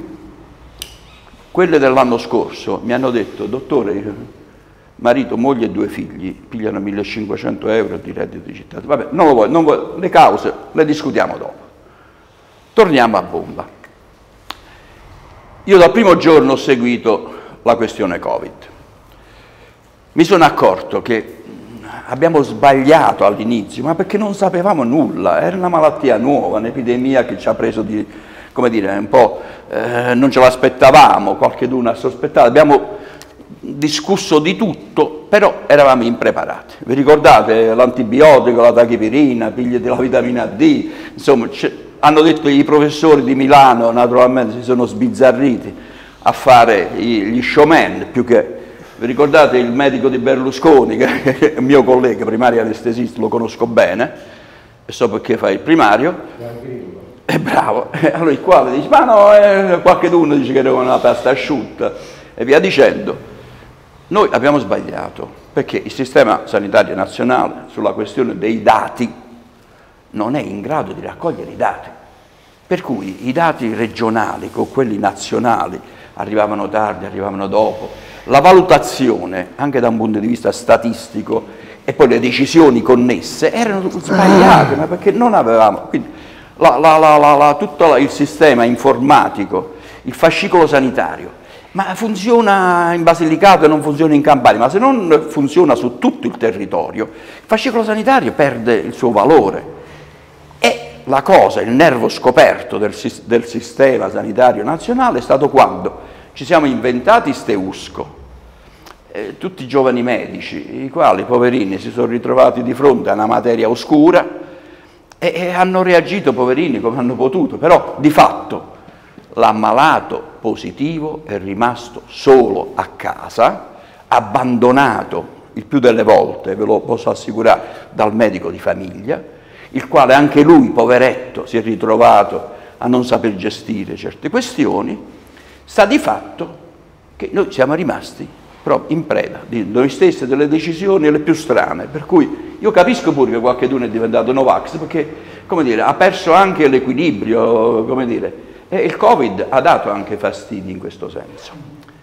quelle dell'anno scorso mi hanno detto: dottore, marito, moglie e due figli pigliano millecinquecento euro di reddito di cittadinanza. Vabbè, non lo voglio, non voglio, le cause le discutiamo dopo. Torniamo a bomba. Io dal primo giorno ho seguito la questione Covid. Mi sono accorto che abbiamo sbagliato all'inizio, ma perché non sapevamo nulla, era una malattia nuova, un'epidemia che ci ha preso di, come dire, un po', eh, non ce l'aspettavamo, qualcheduno ha sospettato, abbiamo discusso di tutto, però eravamo impreparati. Vi ricordate l'antibiotico, la tachipirina, pigliate la vitamina D, insomma, hanno detto i professori di Milano, naturalmente si sono sbizzarriti a fare gli showman, più che... Vi ricordate il medico di Berlusconi, che è un mio collega, primario anestesista, lo conosco bene, e so perché fa il primario, è bravo, allora il quale dice: ma no, eh, qualcuno dice che era una pasta asciutta, e via dicendo. Noi abbiamo sbagliato, perché il sistema sanitario nazionale sulla questione dei dati non è in grado di raccogliere i dati, per cui i dati regionali con quelli nazionali arrivavano tardi, arrivavano dopo. La valutazione, anche da un punto di vista statistico, e poi le decisioni connesse erano sbagliate, ma perché non avevamo... Quindi, la, la, la, la, la, tutto il sistema informatico, il fascicolo sanitario, ma funziona in Basilicata e non funziona in Campania, ma se non funziona su tutto il territorio, il fascicolo sanitario perde il suo valore. E la cosa, il nervo scoperto del, del sistema sanitario nazionale è stato quando ci siamo inventati Steusco, eh, tutti i giovani medici, i quali, poverini, si sono ritrovati di fronte a una materia oscura e, e hanno reagito, poverini, come hanno potuto, però di fatto l'ammalato positivo è rimasto solo a casa, abbandonato il più delle volte, ve lo posso assicurare, dal medico di famiglia, il quale anche lui, poveretto, si è ritrovato a non saper gestire certe questioni. Sta di fatto che noi siamo rimasti proprio in preda di noi stessi, delle decisioni le più strane, per cui io capisco pure che qualcuno è diventato Novax, perché, come dire, ha perso anche l'equilibrio, come dire, e il Covid ha dato anche fastidi in questo senso.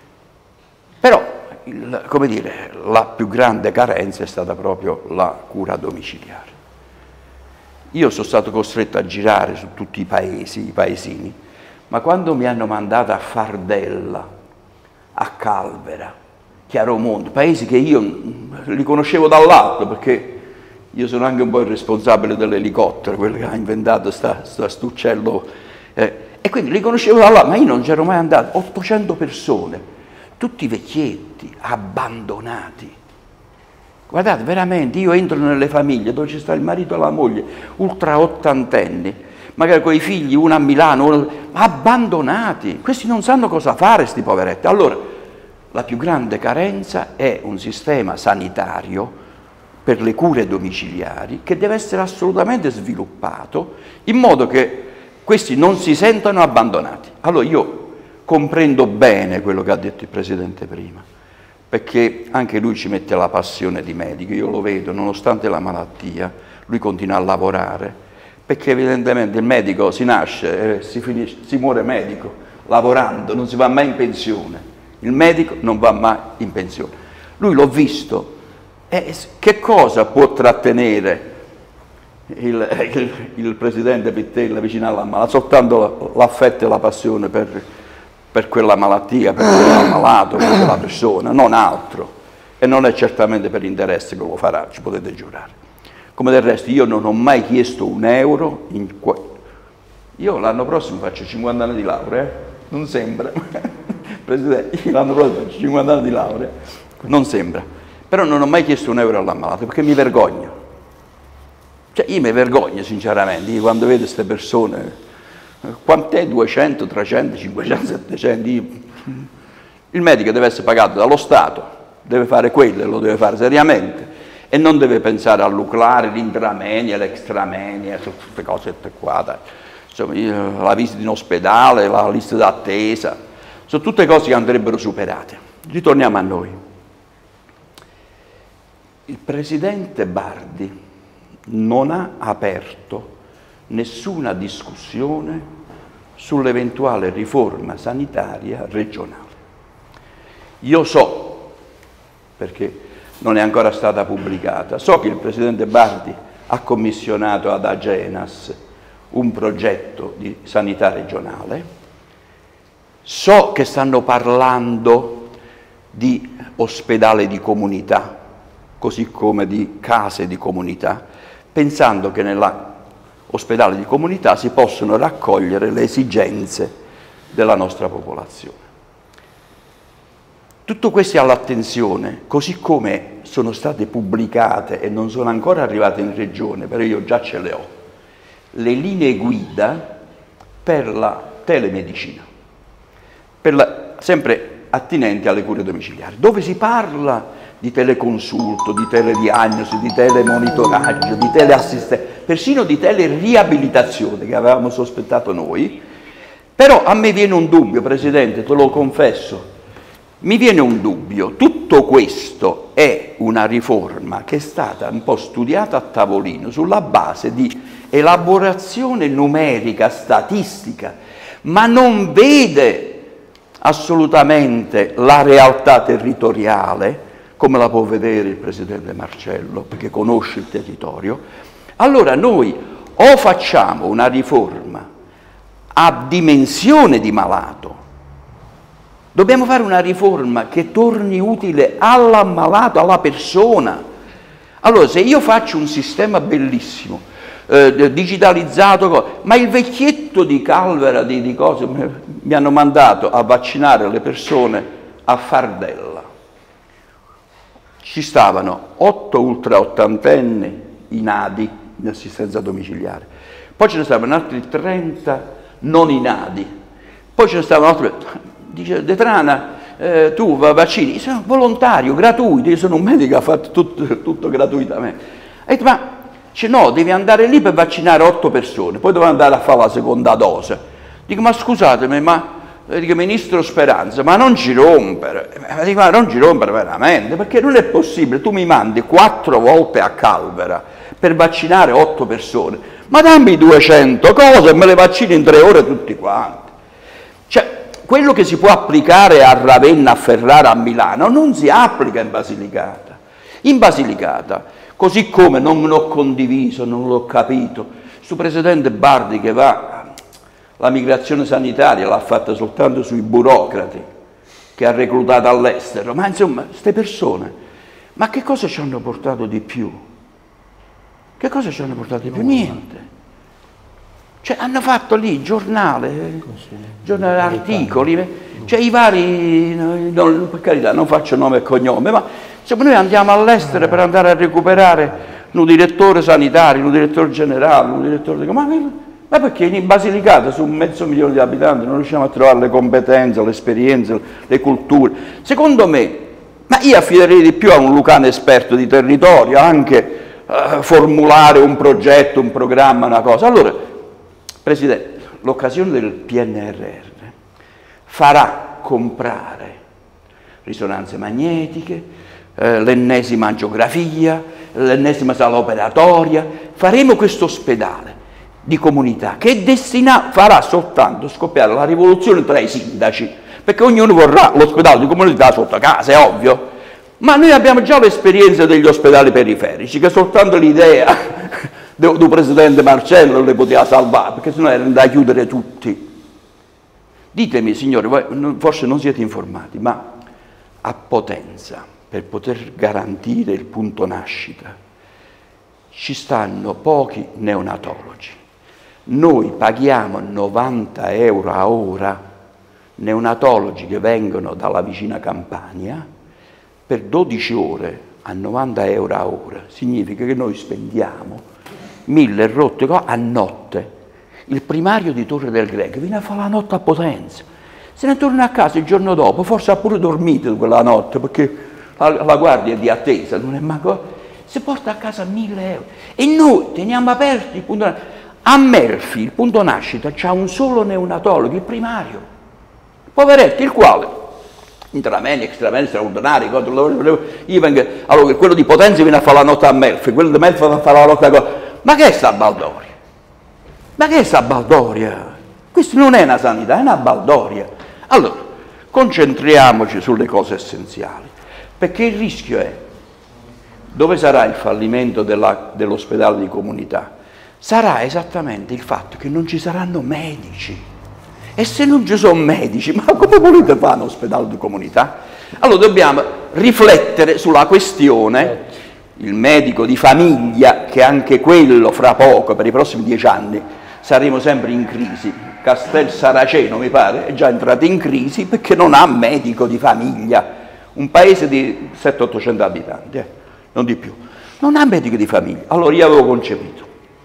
Però, il, come dire, la più grande carenza è stata proprio la cura domiciliare. io sono stato costretto a girare su tutti i paesi, i paesini, ma quando mi hanno mandato a Fardella, a Calvera, Chiaromonte, paesi che io li conoscevo dall'alto, perché io sono anche un po' il responsabile dell'elicottero, quello che ha inventato questo uccello, eh, e quindi li conoscevo dall'alto, ma io non c'ero mai andato. ottocento persone, tutti vecchietti, abbandonati. Guardate, veramente, io entro nelle famiglie dove ci sta il marito e la moglie, ultra ottantenni, magari con i figli, uno a Milano, uno... abbandonati. Questi non sanno cosa fare, sti poveretti. Allora, la più grande carenza è un sistema sanitario per le cure domiciliari che deve essere assolutamente sviluppato in modo che questi non si sentano abbandonati. Allora, io comprendo bene quello che ha detto il Presidente prima, perché anche lui ci mette la passione di medico, io lo vedo, nonostante la malattia, lui continua a lavorare, perché evidentemente il medico si nasce e si, finisce, si muore medico, lavorando, non si va mai in pensione, il medico non va mai in pensione. Lui l'ho visto, e che cosa può trattenere il, il, il Presidente Pittella vicino all'ammalato? Soltanto l'affetto e la passione per... per quella malattia, per quell'ammalato, per quella persona, non altro. E non è certamente per interesse che lo farà, ci potete giurare. Come del resto io non ho mai chiesto un euro, in io l'anno prossimo faccio cinquanta anni di laurea, eh? Non sembra. Presidente, io l'anno prossimo faccio cinquanta anni di laurea, non sembra. Però non ho mai chiesto un euro all'ammalato, perché mi vergogno. Cioè io mi vergogno sinceramente, io quando vedo queste persone... Quant'è duecento, trecento, cinquecento, settecento? Il medico deve essere pagato dallo Stato, deve fare quello e lo deve fare seriamente e non deve pensare al nucleare, l'intramenia, l'extramenia, tutte queste cose qua. Dai. Insomma, la visita in ospedale, la lista d'attesa, sono tutte cose che andrebbero superate. Ritorniamo a noi. Il Presidente Bardi non ha aperto nessuna discussione sull'eventuale riforma sanitaria regionale. Io so, perché non è ancora stata pubblicata, so che il Presidente Bardi ha commissionato ad Agenas un progetto di sanità regionale, so che stanno parlando di ospedale di comunità, così come di case di comunità, pensando che nella ospedali di comunità si possono raccogliere le esigenze della nostra popolazione. Tutto questo è all'attenzione, così come sono state pubblicate e non sono ancora arrivate in regione, però io già ce le ho, le linee guida per la telemedicina, per la, sempre attinenti alle cure domiciliari, dove si parla di teleconsulto, di telediagnosi, di telemonitoraggio, di teleassistenza, persino di teleriabilitazione che avevamo sospettato noi. Però a me viene un dubbio, Presidente, te lo confesso, mi viene un dubbio. Tutto questo è una riforma che è stata un po' studiata a tavolino sulla base di elaborazione numerica, statistica, ma non vede assolutamente la realtà territoriale, come la può vedere il Presidente Marcello, perché conosce il territorio. Allora noi o facciamo una riforma a dimensione di malato, dobbiamo fare una riforma che torni utile all'ammalato, alla persona. Allora se io faccio un sistema bellissimo, eh, digitalizzato, ma il vecchietto di Calvera, di, di cose, mi hanno mandato a vaccinare le persone a Fardella. Ci stavano otto ultra ottantenni in A D I, in assistenza domiciliare, poi ce ne stavano altri trenta non in A D I, poi ce ne stavano altri, dice De Trana, eh, tu vaccini, io sono volontario, gratuito, io sono un medico che ha fatto tutto, tutto gratuitamente. Ha detto, ma dice, no, devi andare lì per vaccinare otto persone, poi devo andare a fare la seconda dose. Dico, ma scusatemi, ma dico, Ministro Speranza, ma non ci rompere, dico, ma non ci rompere veramente, perché non è possibile, tu mi mandi quattro volte a Calvera per vaccinare otto persone, ma dammi duecento cose e me le vaccini in tre ore tutti quanti. Cioè, quello che si può applicare a Ravenna, a Ferrara, a Milano, non si applica in Basilicata. In Basilicata, Così come non l'ho condiviso, non l'ho capito. Su presidente Bardi che va, la migrazione sanitaria l'ha fatta soltanto sui burocrati che ha reclutato all'estero. Ma insomma, queste persone, ma che cosa ci hanno portato di più? Che cosa ci hanno portato di più? Niente. Cioè, hanno fatto lì giornale, giornale articoli, cioè i vari, non, per carità, non faccio nome e cognome, ma insomma, noi andiamo all'estero per andare a recuperare un direttore sanitario, un direttore generale, un direttore di... Ma, ma perché in Basilicata, su mezzo milione di abitanti, non riusciamo a trovare le competenze, le esperienze, le culture? Secondo me, ma io affiderei di più a un lucano esperto di territorio, anche uh, formulare un progetto, un programma, una cosa. Allora, Presidente, l'occasione del P N R R farà comprare risonanze magnetiche, eh, l'ennesima angiografia, l'ennesima sala operatoria. Faremo questo ospedale di comunità che è destinato, farà soltanto scoppiare la rivoluzione tra i sindaci, perché ognuno vorrà l'ospedale di comunità sotto casa, è ovvio. Ma noi abbiamo già l'esperienza degli ospedali periferici, che soltanto l'idea del presidente Marcello le poteva salvare, perché sennò erano da chiudere tutti. Ditemi, signori, voi forse non siete informati, ma a Potenza, per poter garantire il punto nascita, ci stanno pochi neonatologi. Noi paghiamo novanta euro a ora neonatologi che vengono dalla vicina Campania per dodici ore a novanta euro a ora. Significa che noi spendiamo mille rotte a notte. Il primario di Torre del Greco viene a fare la notte a Potenza, se ne torna a casa il giorno dopo, forse ha pure dormito quella notte perché la, la guardia è di attesa, non è manco, si porta a casa mille euro e noi teniamo aperti il punto nascita. A Melfi il punto nascita c'ha un solo neonatologo, il primario, poveretto, il quale intrameni, extrameni, straordinari, io vengo, allora quello di Potenza viene a fare la notte a Melfi, quello di Melfi va a fare la notte a cosa. Ma che è sta baldoria? Ma che è sta baldoria? Questa non è una sanità, è una baldoria. Allora, concentriamoci sulle cose essenziali, perché il rischio è, dove sarà il fallimento della, dell'ospedale di comunità? Sarà esattamente il fatto che non ci saranno medici. E se non ci sono medici, ma come volete fare un ospedale di comunità? Allora dobbiamo riflettere sulla questione. Il medico di famiglia, che anche quello fra poco, per i prossimi dieci anni, saremo sempre in crisi. Castel Saraceno, mi pare, è già entrato in crisi perché non ha medico di famiglia. Un paese di settecento ottocento abitanti, eh, non di più. Non ha medico di famiglia. Allora io avevo concepito.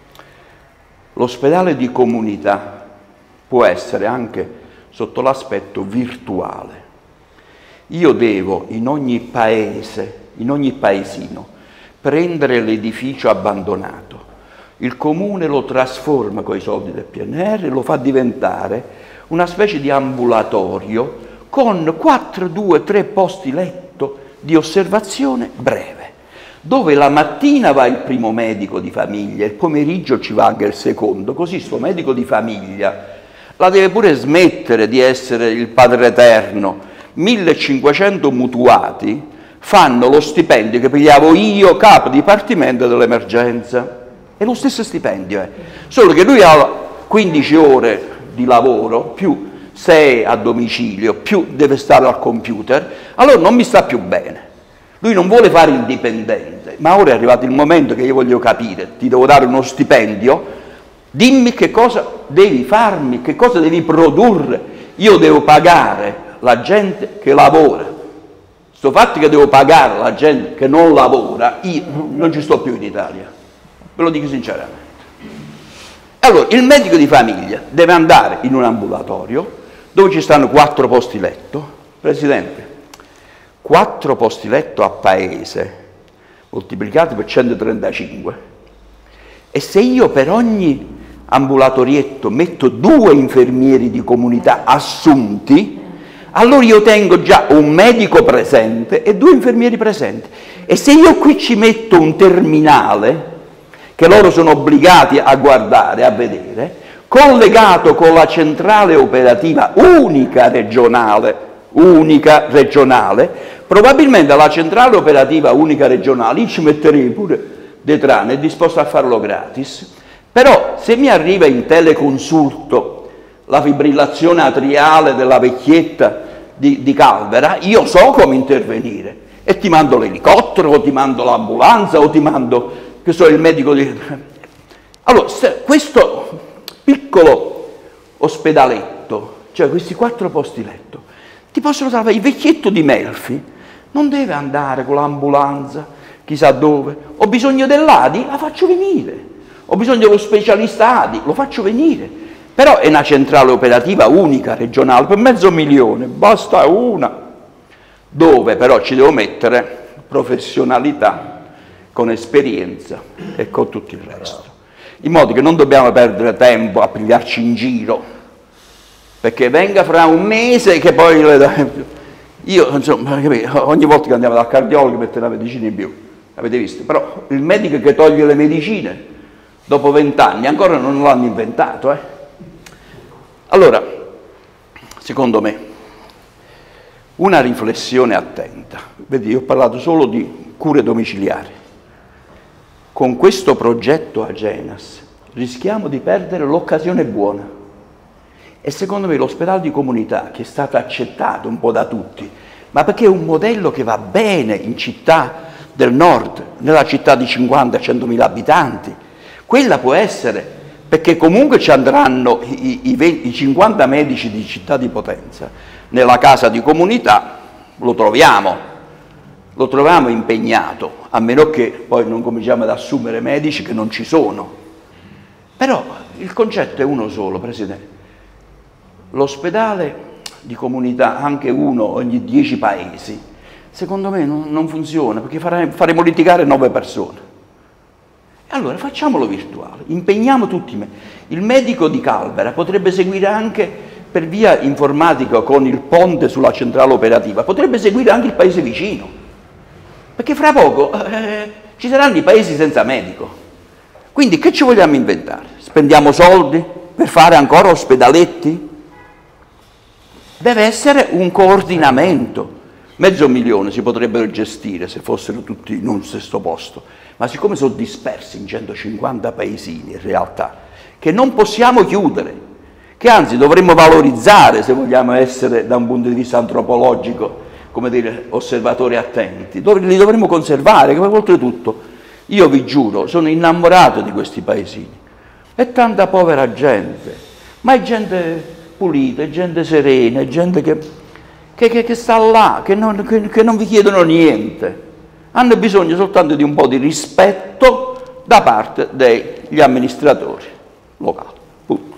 L'ospedale di comunità può essere anche sotto l'aspetto virtuale. Io devo in ogni paese, in ogni paesino, prendere l'edificio abbandonato, il comune lo trasforma con i soldi del P N R R, lo fa diventare una specie di ambulatorio con quattro, due, tre posti letto di osservazione breve, dove la mattina va il primo medico di famiglia, il pomeriggio ci va anche il secondo, così sto medico di famiglia la deve pure smettere di essere il padre eterno. millecinquecento mutuati fanno lo stipendio che pigliavo io, capo dipartimento dell'emergenza. È lo stesso stipendio, eh. Solo che lui ha quindici ore di lavoro, più sei a domicilio, più deve stare al computer, allora non mi sta più bene. Lui non vuole fare il dipendente, ma ora è arrivato il momento che io voglio capire, ti devo dare uno stipendio, dimmi che cosa devi farmi, che cosa devi produrre, io devo pagare la gente che lavora. Sto fatto che devo pagare la gente che non lavora, io non ci sto più in Italia, ve lo dico sinceramente. Allora, il medico di famiglia deve andare in un ambulatorio dove ci stanno quattro posti letto. Presidente, quattro posti letto a paese, moltiplicati per centotrentacinque, e se io per ogni ambulatorietto metto due infermieri di comunità assunti, allora io tengo già un medico presente e due infermieri presenti. E se io qui ci metto un terminale, che loro sono obbligati a guardare, a vedere, collegato con la centrale operativa unica regionale, unica regionale, probabilmente la centrale operativa unica regionale, io ci metterei pure De Trana è disposto a farlo gratis, però se mi arriva in teleconsulto la fibrillazione atriale della vecchietta di, di Calvera, io so come intervenire e ti mando l'elicottero o ti mando l'ambulanza o ti mando, che so, il medico di... Allora, questo piccolo ospedaletto, cioè questi quattro posti letto, ti possono salvare. Il vecchietto di Melfi non deve andare con l'ambulanza chissà dove. Ho bisogno dell'A D I, la faccio venire. Ho bisogno dello specialista A D I, lo faccio venire. Però è una centrale operativa unica, regionale, per mezzo milione, basta una, dove però ci devo mettere professionalità, con esperienza e con tutto il resto. In modo che non dobbiamo perdere tempo a pigliarci in giro, perché venga fra un mese che poi... Io, insomma, ogni volta che andiamo dal cardiologo mette una medicina in più, avete visto? Però il medico che toglie le medicine, dopo vent'anni, ancora non l'hanno inventato, eh? Allora, secondo me, una riflessione attenta. Vedi, io ho parlato solo di cure domiciliari. Con questo progetto Agenas rischiamo di perdere l'occasione buona. E secondo me l'ospedale di comunità, che è stato accettato un po' da tutti, ma perché è un modello che va bene in città del nord, nella città di cinquanta centomila abitanti, quella può essere... perché comunque ci andranno i, i, venti, i cinquanta medici di Città di Potenza, nella casa di comunità lo troviamo, lo troviamo impegnato, a meno che poi non cominciamo ad assumere medici che non ci sono. Però il concetto è uno solo, Presidente. L'ospedale di comunità, anche uno ogni dieci paesi, secondo me non, non funziona, perché faremo litigare nove persone. Allora facciamolo virtuale, impegniamo tutti. Il medico di Calvera potrebbe seguire anche per via informatica con il ponte sulla centrale operativa, potrebbe seguire anche il paese vicino, perché fra poco eh, ci saranno i paesi senza medico. Quindi che ci vogliamo inventare? Spendiamo soldi per fare ancora ospedaletti? Deve essere un coordinamento. Mezzo milione si potrebbero gestire se fossero tutti in un stesso posto, ma siccome sono dispersi in centocinquanta paesini in realtà, che non possiamo chiudere, che anzi dovremmo valorizzare se vogliamo essere da un punto di vista antropologico, come dire, osservatori attenti, li dovremmo conservare, come oltretutto, io vi giuro, sono innamorato di questi paesini. È tanta povera gente, ma è gente pulita, è gente serena, è gente che... Che, che, che sta là, che non, che, che non vi chiedono niente, hanno bisogno soltanto di un po' di rispetto da parte degli amministratori locali. Punto.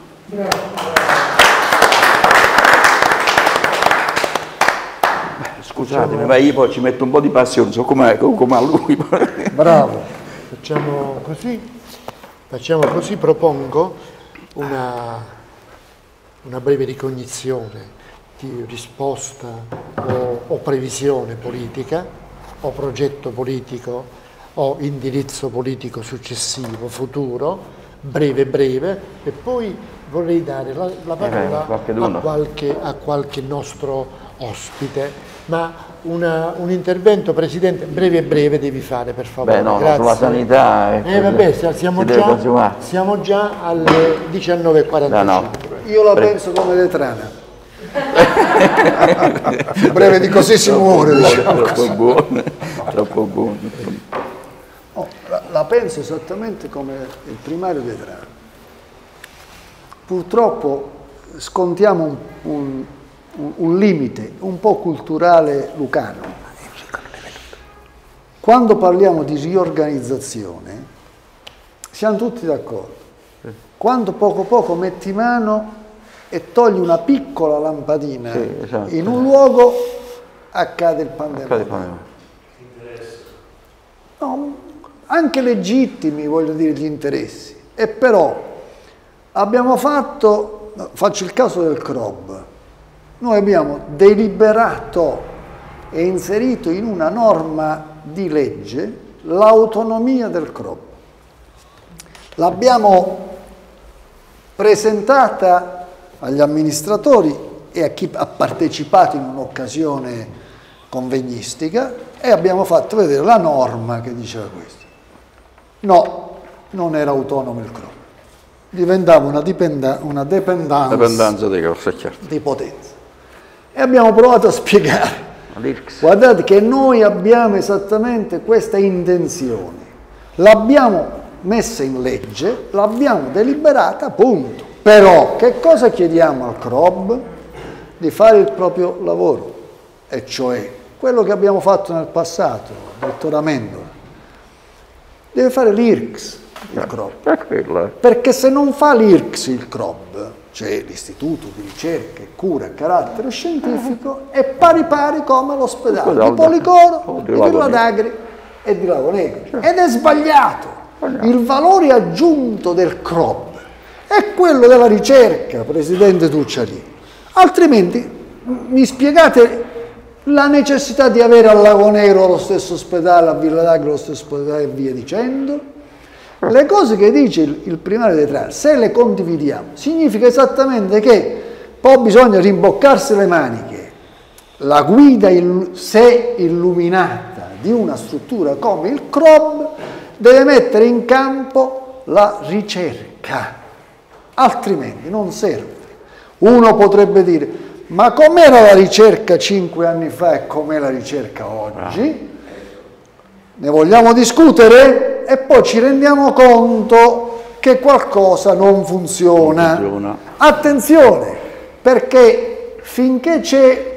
Scusatemi, ma io poi ci metto un po' di passione, so come, come a lui. Bravo. Facciamo così, facciamo così, propongo una, una breve ricognizione di risposta o, o previsione politica o progetto politico o indirizzo politico successivo, futuro, breve breve, e poi vorrei dare la, la parola a qualche, a qualche nostro ospite, ma una, un intervento, Presidente, breve breve devi fare, per favore. Beh, no, grazie. Sulla sanità... Eh, vabbè, siamo già, siamo già alle diciannove e quarantacinque. No, no. Io la breve. penso come De Trana. Breve di così si muore, diciamo. Troppo buono, troppo buono. Oh, la, la penso esattamente come il primario De Trana. Purtroppo scontiamo un, un, un, un limite un po' culturale lucano. Quando parliamo di riorganizzazione siamo tutti d'accordo. Quando poco poco metti mano e togli una piccola lampadina, sì, esatto, in un luogo, accade il pandemonio. No, anche legittimi, voglio dire, gli interessi. E però abbiamo fatto, faccio il caso del C R O B, noi abbiamo deliberato e inserito in una norma di legge l'autonomia del C R O B. L'abbiamo presentata agli amministratori e a chi ha partecipato in un'occasione convegnistica e abbiamo fatto vedere la norma che diceva questo. No, non era autonomo il crop. Diventava una, dipenda una dependenza, Dependenza di cosa, certo. di potenza. E abbiamo provato a spiegare. Guardate che noi abbiamo esattamente questa intenzione. L'abbiamo messa in legge, l'abbiamo deliberata, punto. Però che cosa chiediamo al C R O B? Di fare il proprio lavoro, e cioè quello che abbiamo fatto nel passato, dottor Amendola. Deve fare l'I R C S il C R O B, perché se non fa l'I R C S il C R O B, cioè l'Istituto di Ricerca e Cura a carattere scientifico, è pari pari come l'ospedale di Policoro, di Villa d'Agri e di Lago Negro. Ed è sbagliato. Il valore aggiunto del C R O B è quello della ricerca, Presidente Tucciari. Altrimenti mi spiegate la necessità di avere a Lago Nero lo stesso ospedale, a Villa d'Agri lo stesso ospedale e via dicendo? Le cose che dice il, il primario dei Trani, se le condividiamo, significa esattamente che poi bisogna rimboccarsi le maniche. La guida, il, se illuminata, di una struttura come il C R O B deve mettere in campo la ricerca, altrimenti non serve. Uno potrebbe dire, ma com'era la ricerca cinque anni fa e com'è la ricerca oggi? Ne vogliamo discutere? E poi ci rendiamo conto che qualcosa non funziona. Non funziona. Attenzione, perché finché c'è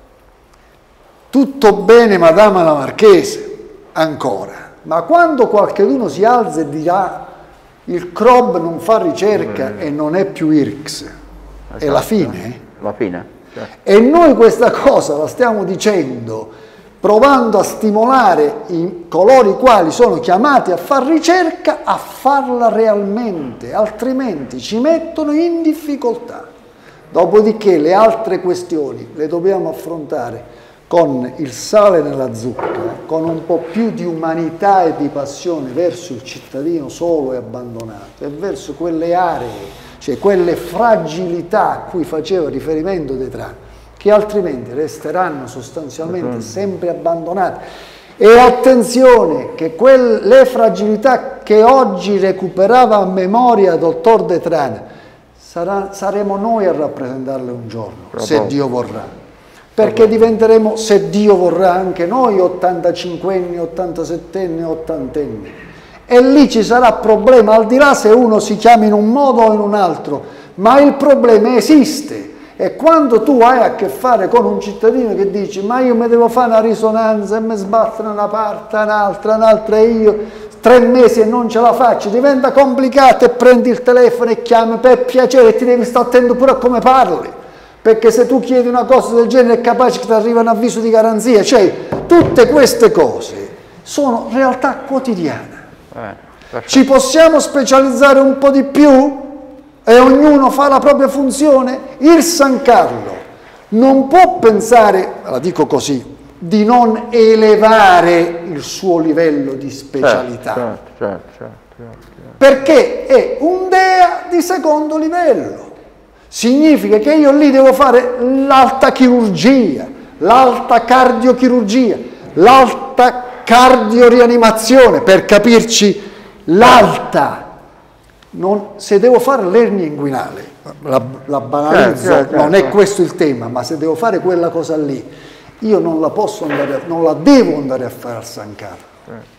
tutto bene Madama la Marchese, ancora, ma quando qualcuno si alza e dirà il C R O B non fa ricerca e non è più I R C S, è la fine? La fine. Certo. E noi questa cosa la stiamo dicendo provando a stimolare i, coloro i quali sono chiamati a fare ricerca a farla realmente, altrimenti ci mettono in difficoltà. Dopodiché le altre questioni le dobbiamo affrontare con il sale nella zucca, con un po' più di umanità e di passione verso il cittadino solo e abbandonato e verso quelle aree, cioè quelle fragilità a cui faceva riferimento De Trani, che altrimenti resteranno sostanzialmente sempre abbandonate. E attenzione che quelle fragilità che oggi recuperava a memoria dottor De Trani, sarà, saremo noi a rappresentarle un giorno, se Dio vorrà. Perché diventeremo, se Dio vorrà, anche noi ottantacinquenni, ottantasettenni, ottantenni. E lì ci sarà problema, al di là se uno si chiama in un modo o in un altro, ma il problema esiste. E quando tu hai a che fare con un cittadino che dice ma io mi devo fare una risonanza e mi sbattono una parte, un'altra, un'altra e io tre mesi e non ce la faccio, diventa complicato e prendi il telefono e chiami per piacere e ti devi stare attento pure a come parli. Perché se tu chiedi una cosa del genere è capace che ti arriva un avviso di garanzia, cioè tutte queste cose sono realtà quotidiane. Eh, Ci possiamo specializzare un po' di più e ognuno fa la propria funzione? Il San Carlo non può pensare, la dico così, di non elevare il suo livello di specialità, certo, certo, certo, certo, certo. perché è un D E A di secondo livello. Significa che io lì devo fare l'alta chirurgia, l'alta cardiochirurgia, l'alta cardiorianimazione, per capirci l'alta. Non, se devo fare l'ernia inguinale, la, la banalizzo, certo, certo, non è certo. questo il tema, ma se devo fare quella cosa lì, io non la posso andare, a, non la devo andare a fare al San Carlo. Certo.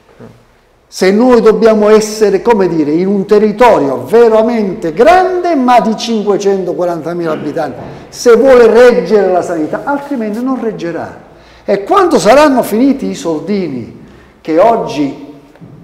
Se noi dobbiamo essere, come dire, in un territorio veramente grande ma di cinquecentoquarantamila abitanti, se vuole reggere la sanità, altrimenti non reggerà. E quando saranno finiti i soldini che oggi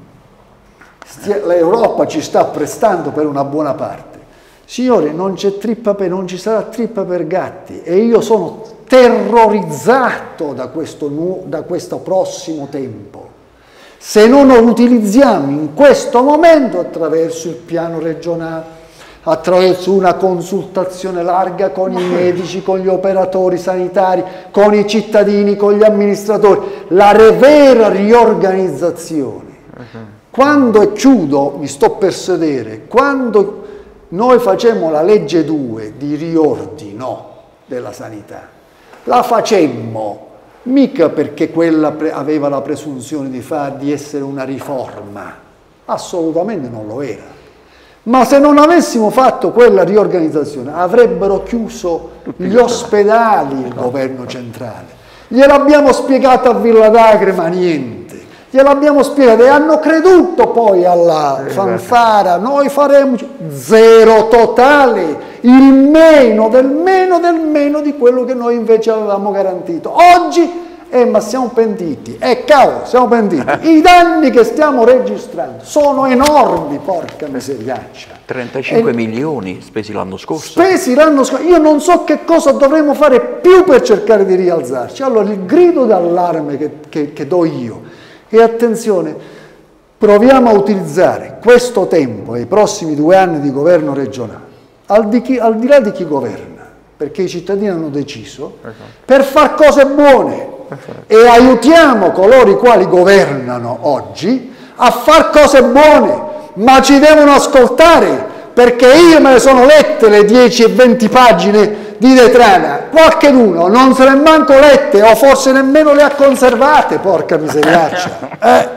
l'Europa ci sta prestando per una buona parte, signore, non c'è trippa per, non ci sarà trippa per gatti e io sono terrorizzato da questo, da questo prossimo tempo. Se non lo utilizziamo in questo momento attraverso il piano regionale, attraverso una consultazione larga con i medici, con gli operatori sanitari, con i cittadini, con gli amministratori, la vera riorganizzazione. Quando, e chiudo, mi sto per sedere, quando noi facemmo la legge due di riordino della sanità, la facemmo mica perché quella aveva la presunzione di, far, di essere una riforma, Assolutamente non lo era. Ma se non avessimo fatto quella riorganizzazione avrebbero chiuso gli ospedali il governo centrale. Gliel'abbiamo spiegato a Villa d'Agri, ma niente. Gliel'abbiamo spiegato e hanno creduto poi alla fanfara. Noi faremo zero totale, il meno del meno del meno di quello che noi invece avevamo garantito. Oggi Eh, ma siamo pentiti, eh cavolo, siamo pentiti. I danni che stiamo registrando sono enormi, porca miseriaccia. trentacinque e milioni spesi l'anno scorso. Spesi l'anno scorso, io non so che cosa dovremmo fare più per cercare di rialzarci. Allora il grido d'allarme che, che, che do io è attenzione, proviamo a utilizzare questo tempo e i prossimi due anni di governo regionale, al di, chi, al di là di chi governa, perché i cittadini hanno deciso, per far cose buone. E aiutiamo coloro i quali governano oggi a far cose buone, ma ci devono ascoltare, perché io me le sono lette le dieci e venti pagine di Detrana, qualcheduno non se le manco lette o forse nemmeno le ha conservate, porca miseriaccia. Eh.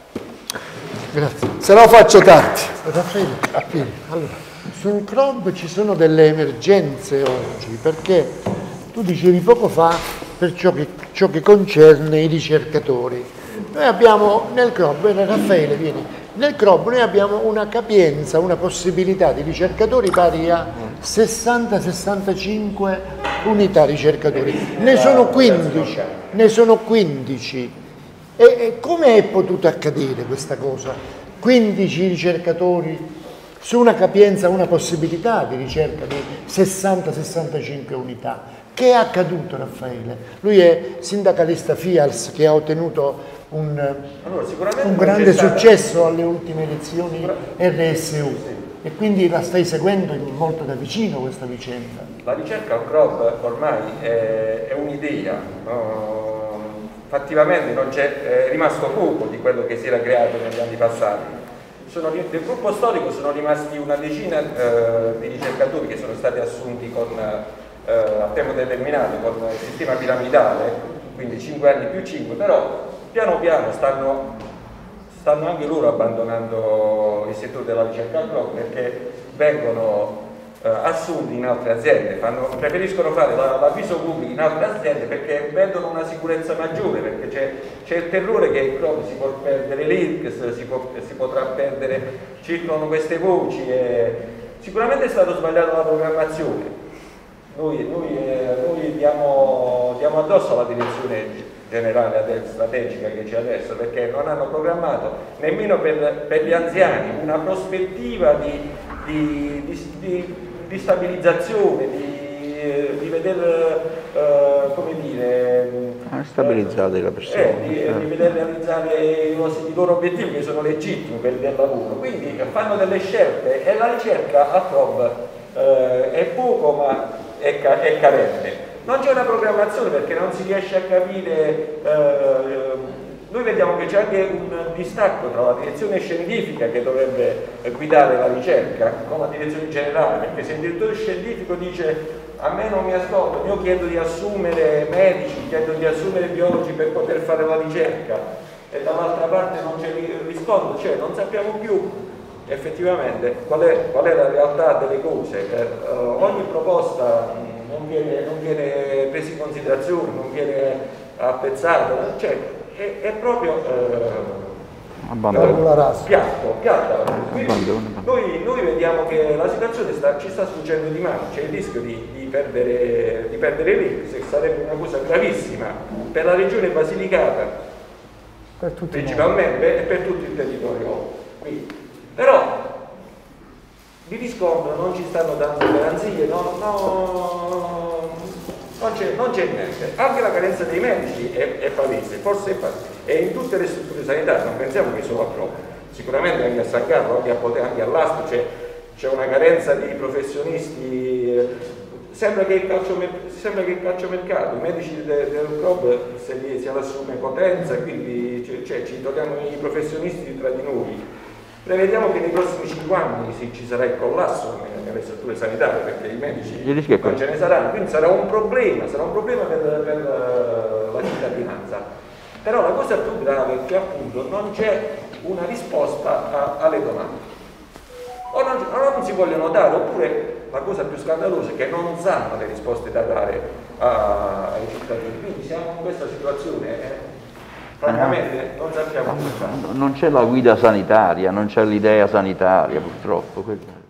Grazie. Se no faccio tardi. Raffaele, allora, sul C R O B ci sono delle emergenze oggi, perché tu dicevi poco fa per ciò che, ciò che concerne i ricercatori. Noi abbiamo nel C R O B, Raffaele vieni, nel C R O B noi abbiamo una capienza, una possibilità di ricercatori pari a sessanta sessantacinque unità ricercatori, ne sono quindici, ne sono quindici. E, e come è potuto accadere questa cosa? quindici ricercatori su una capienza, una possibilità di ricerca di sessanta sessantacinque unità. Che è accaduto, Raffaele? Lui è sindacalista FIALS che ha ottenuto un, allora, un grande successo alle ultime elezioni R S U e quindi la stai seguendo molto da vicino questa vicenda. La ricerca al C R O B ormai è, è un'idea, no? Fattivamente non c'è, è rimasto poco di quello che si era creato negli anni passati. Sono, del gruppo storico sono rimasti una decina eh, di ricercatori che sono stati assunti con Eh, a tempo determinato con il sistema piramidale, quindi cinque anni più cinque, però piano piano stanno, stanno anche loro abbandonando il settore della ricerca al C R O B perché vengono eh, assunti in altre aziende, fanno, preferiscono fare l'avviso pubblico in altre aziende perché vedono una sicurezza maggiore, perché c'è il terrore che il C R O B si può perdere l'I R C S, si, può, si potrà perdere, circolano queste voci e sicuramente è stato sbagliato la programmazione. Noi, noi, eh, noi diamo, diamo addosso alla direzione generale strategica che c'è adesso perché non hanno programmato nemmeno per, per gli anziani una prospettiva di, di, di, di, di stabilizzazione, di, di vedere, eh, come dire, stabilizzare la persona, eh, di, eh. di vedere realizzare i loro, i loro obiettivi che sono legittimi, quelli del lavoro. Quindi fanno delle scelte e la ricerca a C R O B eh, è poco ma è, ca è carente. Non c'è una programmazione perché non si riesce a capire, eh, noi vediamo che c'è anche un distacco tra la direzione scientifica che dovrebbe guidare la ricerca con la direzione generale, perché se il direttore scientifico dice a me non mi ascolto, io chiedo di assumere medici, chiedo di assumere biologi per poter fare la ricerca e dall'altra parte non c'è riscontro, cioè non sappiamo più effettivamente qual è, qual è la realtà delle cose. Eh, ogni proposta non viene, non viene presa in considerazione, non viene appezzata, cioè è, è proprio eh, piatto, piatta. Noi, noi vediamo che la situazione sta, ci sta sfuggendo di mano, c'è il rischio di, di perdere, di perdere l'I R C S, che sarebbe una cosa gravissima per la regione Basilicata per principalmente e per tutto il territorio qui. Però di riscontro non ci stanno dando garanzie, no, no, non c'è niente. Anche la carenza dei medici è, è palese, forse è palese. E in tutte le strutture sanitarie, non pensiamo che solo a Roma, sicuramente anche a San Carlo, anche a Potenza, anche all'Astro c'è una carenza di professionisti. Sembra che il calciomercato, i medici del, del C R O B se li, se li assume Potenza, quindi cioè, ci togliamo i professionisti tra di noi. Prevediamo che nei prossimi cinque anni sì, ci sarà il collasso nelle strutture sanitarie perché i medici non ce ne saranno, quindi sarà un problema, sarà un problema per, per la cittadinanza. Però la cosa più grave è che appunto non c'è una risposta a, alle domande. O non, o non si vogliono dare, oppure la cosa più scandalosa è che non sanno le risposte da dare a, ai cittadini. Quindi siamo in questa situazione, eh, francamente non sappiamo come fare. Non c'è la guida sanitaria, non c'è l'idea sanitaria purtroppo.